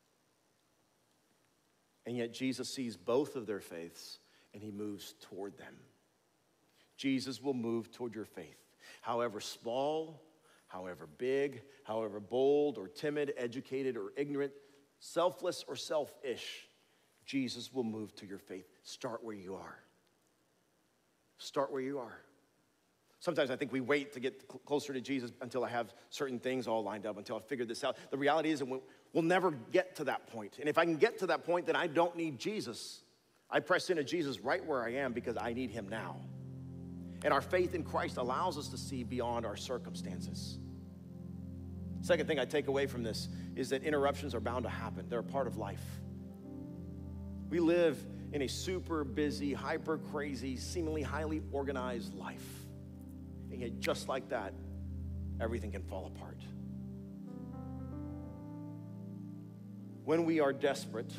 Speaker 7: And yet Jesus sees both of their faiths, and he moves toward them. Jesus will move toward your faith. However small, however big, however bold or timid, educated or ignorant, selfless or selfish, Jesus will move to your faith. Start where you are. Start where you are. Sometimes I think we wait to get closer to Jesus until I have certain things all lined up, until I figure this out. The reality is that we'll never get to that point. And if I can get to that point, then I don't need Jesus. I press into Jesus right where I am because I need him now. And our faith in Christ allows us to see beyond our circumstances. Second thing I take away from this is that interruptions are bound to happen. They're a part of life. We live in a super busy, hyper crazy, seemingly highly organized life. And yet just like that, everything can fall apart. When we are desperate,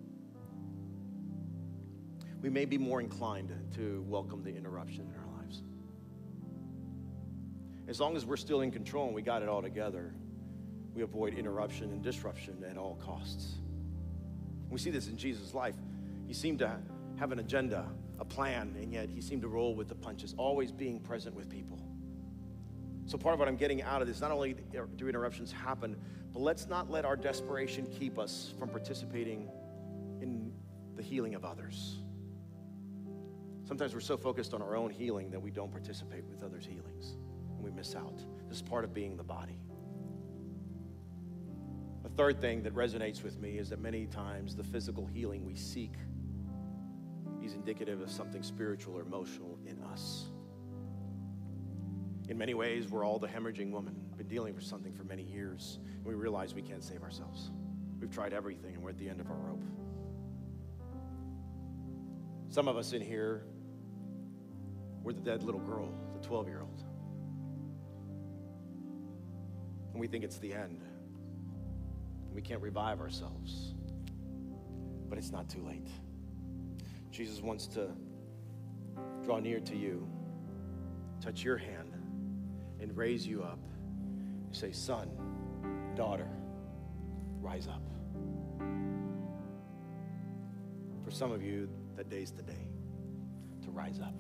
Speaker 7: we may be more inclined to welcome the interruption in our lives. As long as we're still in control and we got it all together, we avoid interruption and disruption at all costs. We see this in Jesus' life. He seemed to have an agenda, a plan, and yet he seemed to roll with the punches, always being present with people. So part of what I'm getting out of this, not only do interruptions happen, but let's not let our desperation keep us from participating in the healing of others. Sometimes we're so focused on our own healing that we don't participate with others' healings, and we miss out. This is part of being the body. A third thing that resonates with me is that many times the physical healing we seek is indicative of something spiritual or emotional in us. In many ways, we're all the hemorrhaging woman, been dealing with something for many years, and we realize we can't save ourselves. We've tried everything, and we're at the end of our rope. Some of us in here, we're the dead little girl, the twelve-year-old. And we think it's the end. We can't revive ourselves. But it's not too late. Jesus wants to draw near to you, touch your hand, and raise you up. Say, son, daughter, rise up. For some of you, that day's the day to rise up.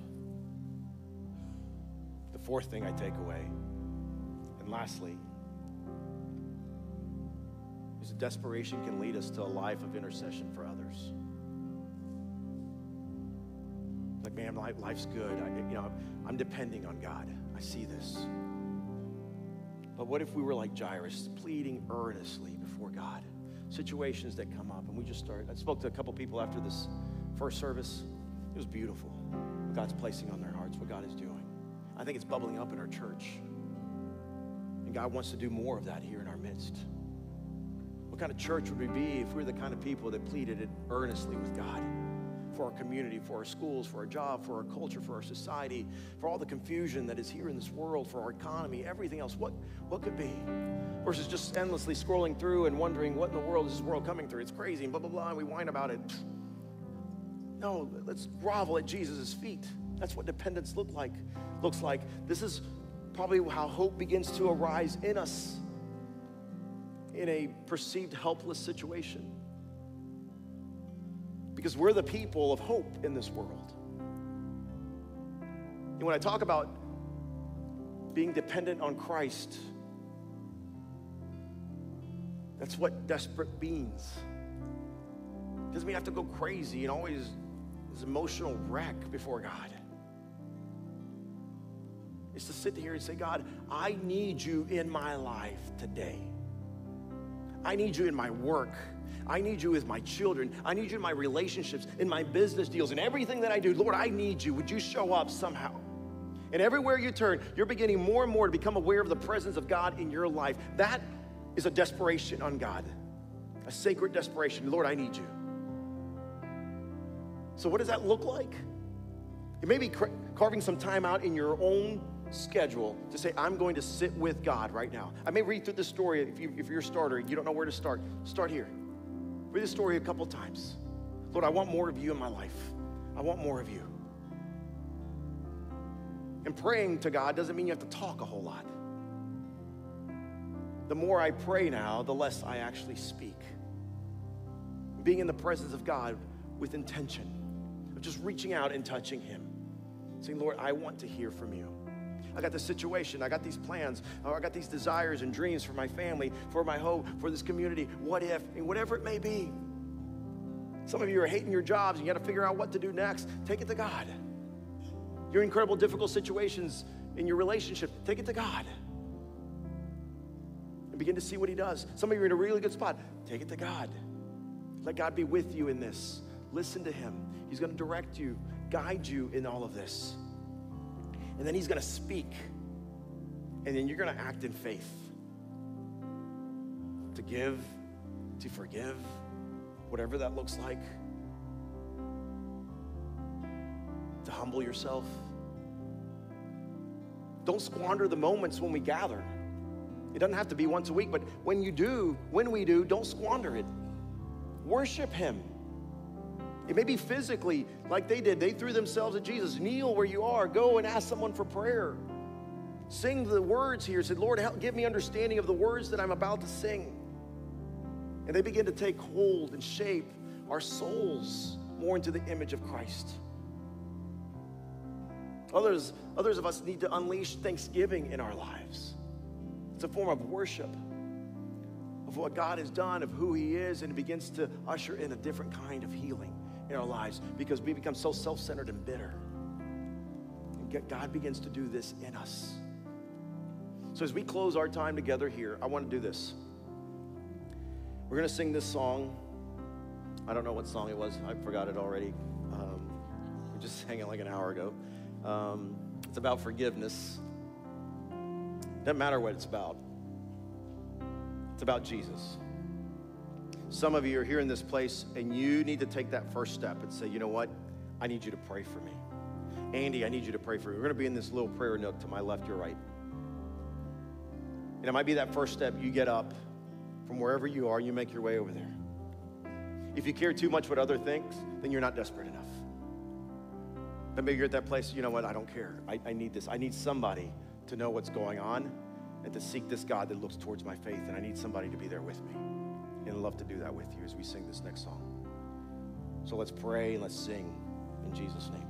Speaker 7: The fourth thing I take away, and lastly, is that desperation can lead us to a life of intercession for others. Like, man, life's good. I, you know, I'm depending on God. I see this. But what if we were like Jairus, pleading earnestly before God? Situations that come up, and we just start. I spoke to a couple people after this first service. It was beautiful what God's placing on their hearts, what God is doing. I think it's bubbling up in our church. And God wants to do more of that here in our midst. What kind of church would we be if we were the kind of people that pleaded it earnestly with God for our community, for our schools, for our job, for our culture, for our society, for all the confusion that is here in this world, for our economy, everything else? What, what could be? Versus just endlessly scrolling through and wondering what in the world is this world coming through? It's crazy and blah, blah, blah, and we whine about it. No, let's grovel at Jesus' feet. That's what dependence look like, looks like. This is probably how hope begins to arise in us in a perceived helpless situation. Because we're the people of hope in this world. And when I talk about being dependent on Christ, that's what desperate means. Doesn't mean I have to go crazy and always this emotional wreck before God. It's to sit here and say, God, I need you in my life today. I need you in my work. I need you with my children. I need you in my relationships, in my business deals, in everything that I do. Lord, I need you. Would you show up somehow? And everywhere you turn, you're beginning more and more to become aware of the presence of God in your life. That is a desperation on God, a sacred desperation. Lord, I need you. So what does that look like? It may be carving some time out in your own schedule to say, I'm going to sit with God right now. I may read through this story. If, you, if you're a starter, you don't know where to start, start here. Read the story a couple times. Lord, I want more of you in my life. I want more of you. And praying to God doesn't mean you have to talk a whole lot. The more I pray now, the less I actually speak. Being in the presence of God with intention, of just reaching out and touching him. Saying, Lord, I want to hear from you. I got this situation, I got these plans, I got these desires and dreams for my family, for my hope, for this community, what if, and whatever it may be. Some of you are hating your jobs and you got to figure out what to do next. Take it to God. Your incredible, difficult situations in your relationship, take it to God. And begin to see what he does. Some of you are in a really good spot. Take it to God. Let God be with you in this. Listen to him. He's going to direct you, guide you in all of this. And then he's going to speak. And then you're going to act in faith. To give, to forgive, whatever that looks like. To humble yourself. Don't squander the moments when we gather. It doesn't have to be once a week, but when you do, when we do, don't squander it. Worship him. It may be physically, like they did. They threw themselves at Jesus. Kneel where you are. Go and ask someone for prayer. Sing the words here. Say, Lord, help, give me understanding of the words that I'm about to sing. And they begin to take hold and shape our souls more into the image of Christ. Others, others of us need to unleash thanksgiving in our lives. It's a form of worship of what God has done, of who he is, and it begins to usher in a different kind of healing in our lives because we become so self-centered and bitter. And God begins to do this in us. So as we close our time together here, I want to do this. We're going to sing this song. I don't know what song it was. I forgot it already. Um, we just sang it like an hour ago. Um, it's about forgiveness. Doesn't matter what it's about. It's about Jesus. Some of you are here in this place and you need to take that first step and say, you know what? I need you to pray for me. Andy, I need you to pray for me. We're going to be in this little prayer nook to my left, your right. And it might be that first step. You get up from wherever you are, you make your way over there. If you care too much what other things, then you're not desperate enough. But maybe you're at that place, you know what? I don't care. I, I need this. I need somebody to know what's going on and to seek this God that looks towards my faith. And I need somebody to be there with me. And I'd love to do that with you as we sing this next song. So let's pray and let's sing in Jesus' name.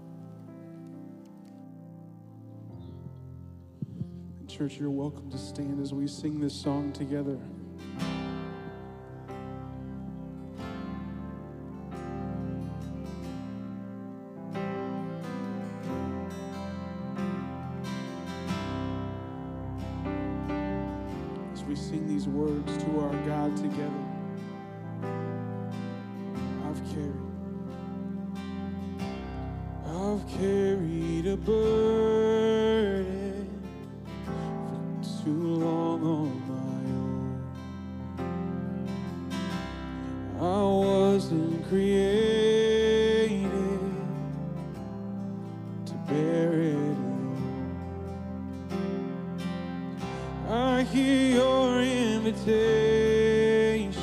Speaker 1: And church, you're welcome to stand as we sing this song together. we sing these words to our God together. I've carried, I've carried a burden for too long on my own. I wasn't created to bear it alone. I hear your invitation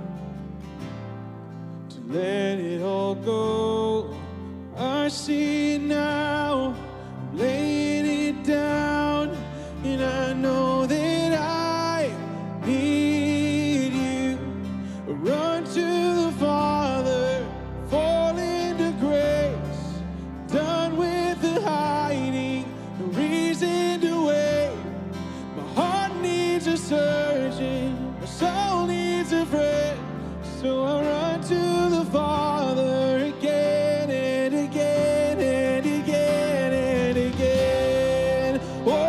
Speaker 1: to let it all go. I see it now, I'm laying it down, and I know that I need you. Run to the Father, fall into grace, done with the hiding, no reason to wait. My heart needs a surgeon, my soul needs a friend, so I run to the Father again and again and again and again.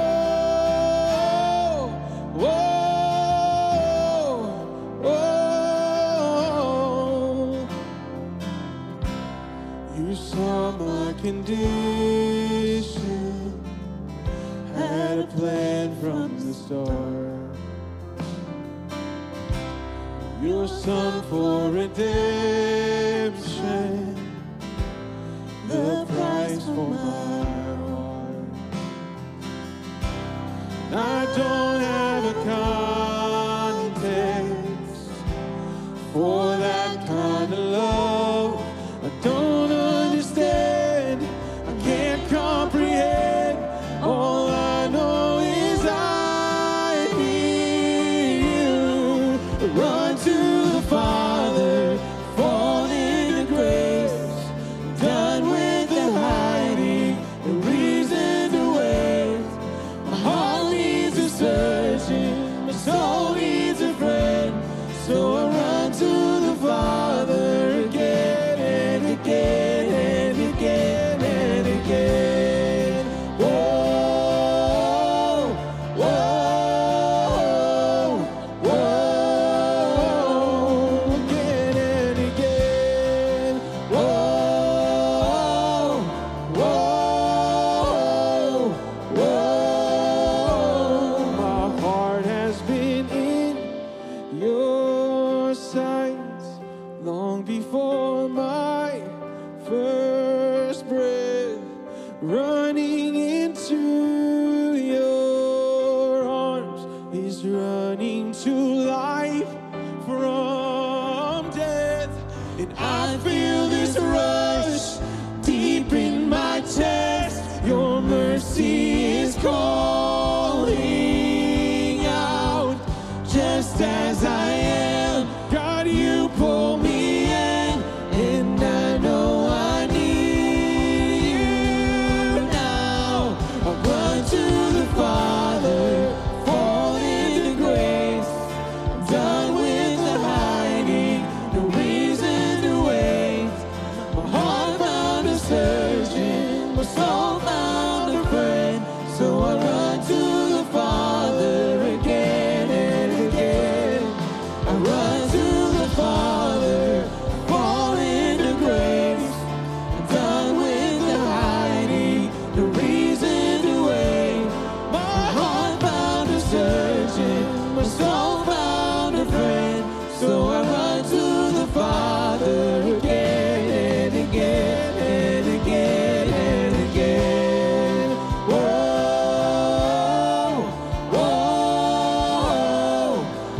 Speaker 1: Whoa, whoa, whoa. You saw my condition, had a plan from the start. Your son for redemption, the price for my heart. I don't have a context for that kind of love. I don't understand, I can't comprehend. All I know is I need you. Run to the Father, fall into grace, done with the hiding, no reason to wait. My heart needs a surgeon, my soul needs a friend, so I run to the Father again and again and again and again. Whoa, whoa, whoa, again and again. Whoa, whoa, whoa. My heart has been in your sight long before my first breath, running into your arms is running to life from death. And I feel this rush deep in my chest. Your mercy is calling out, just as I am. God, you pull me in, and I know I need you now. I run to the Father, fall into grace. I'm done with the hiding, no reason to wait. My heart found a surgeon, my soul found a friend, so I run to the Father again and again. I run to the Father, fall into grace. I'm done with the hiding, no reason to wait. My heart found a surgeon, my soul found a friend, so I run to the Father again and again and again and again. Whoa, whoa,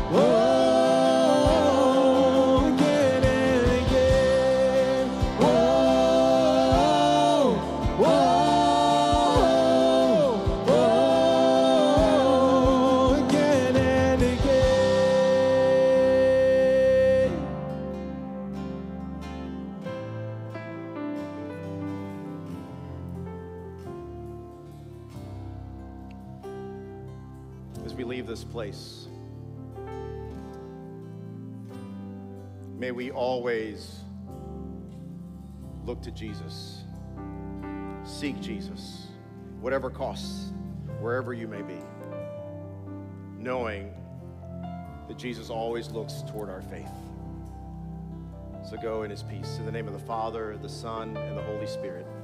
Speaker 1: whoa, again and again. Whoa, whoa, whoa, again and again.
Speaker 7: As we leave this place, may we always look to Jesus, seek Jesus, whatever costs, wherever you may be, knowing that Jesus always looks toward our faith. So go in his peace. In the name of the Father, the Son, and the Holy Spirit.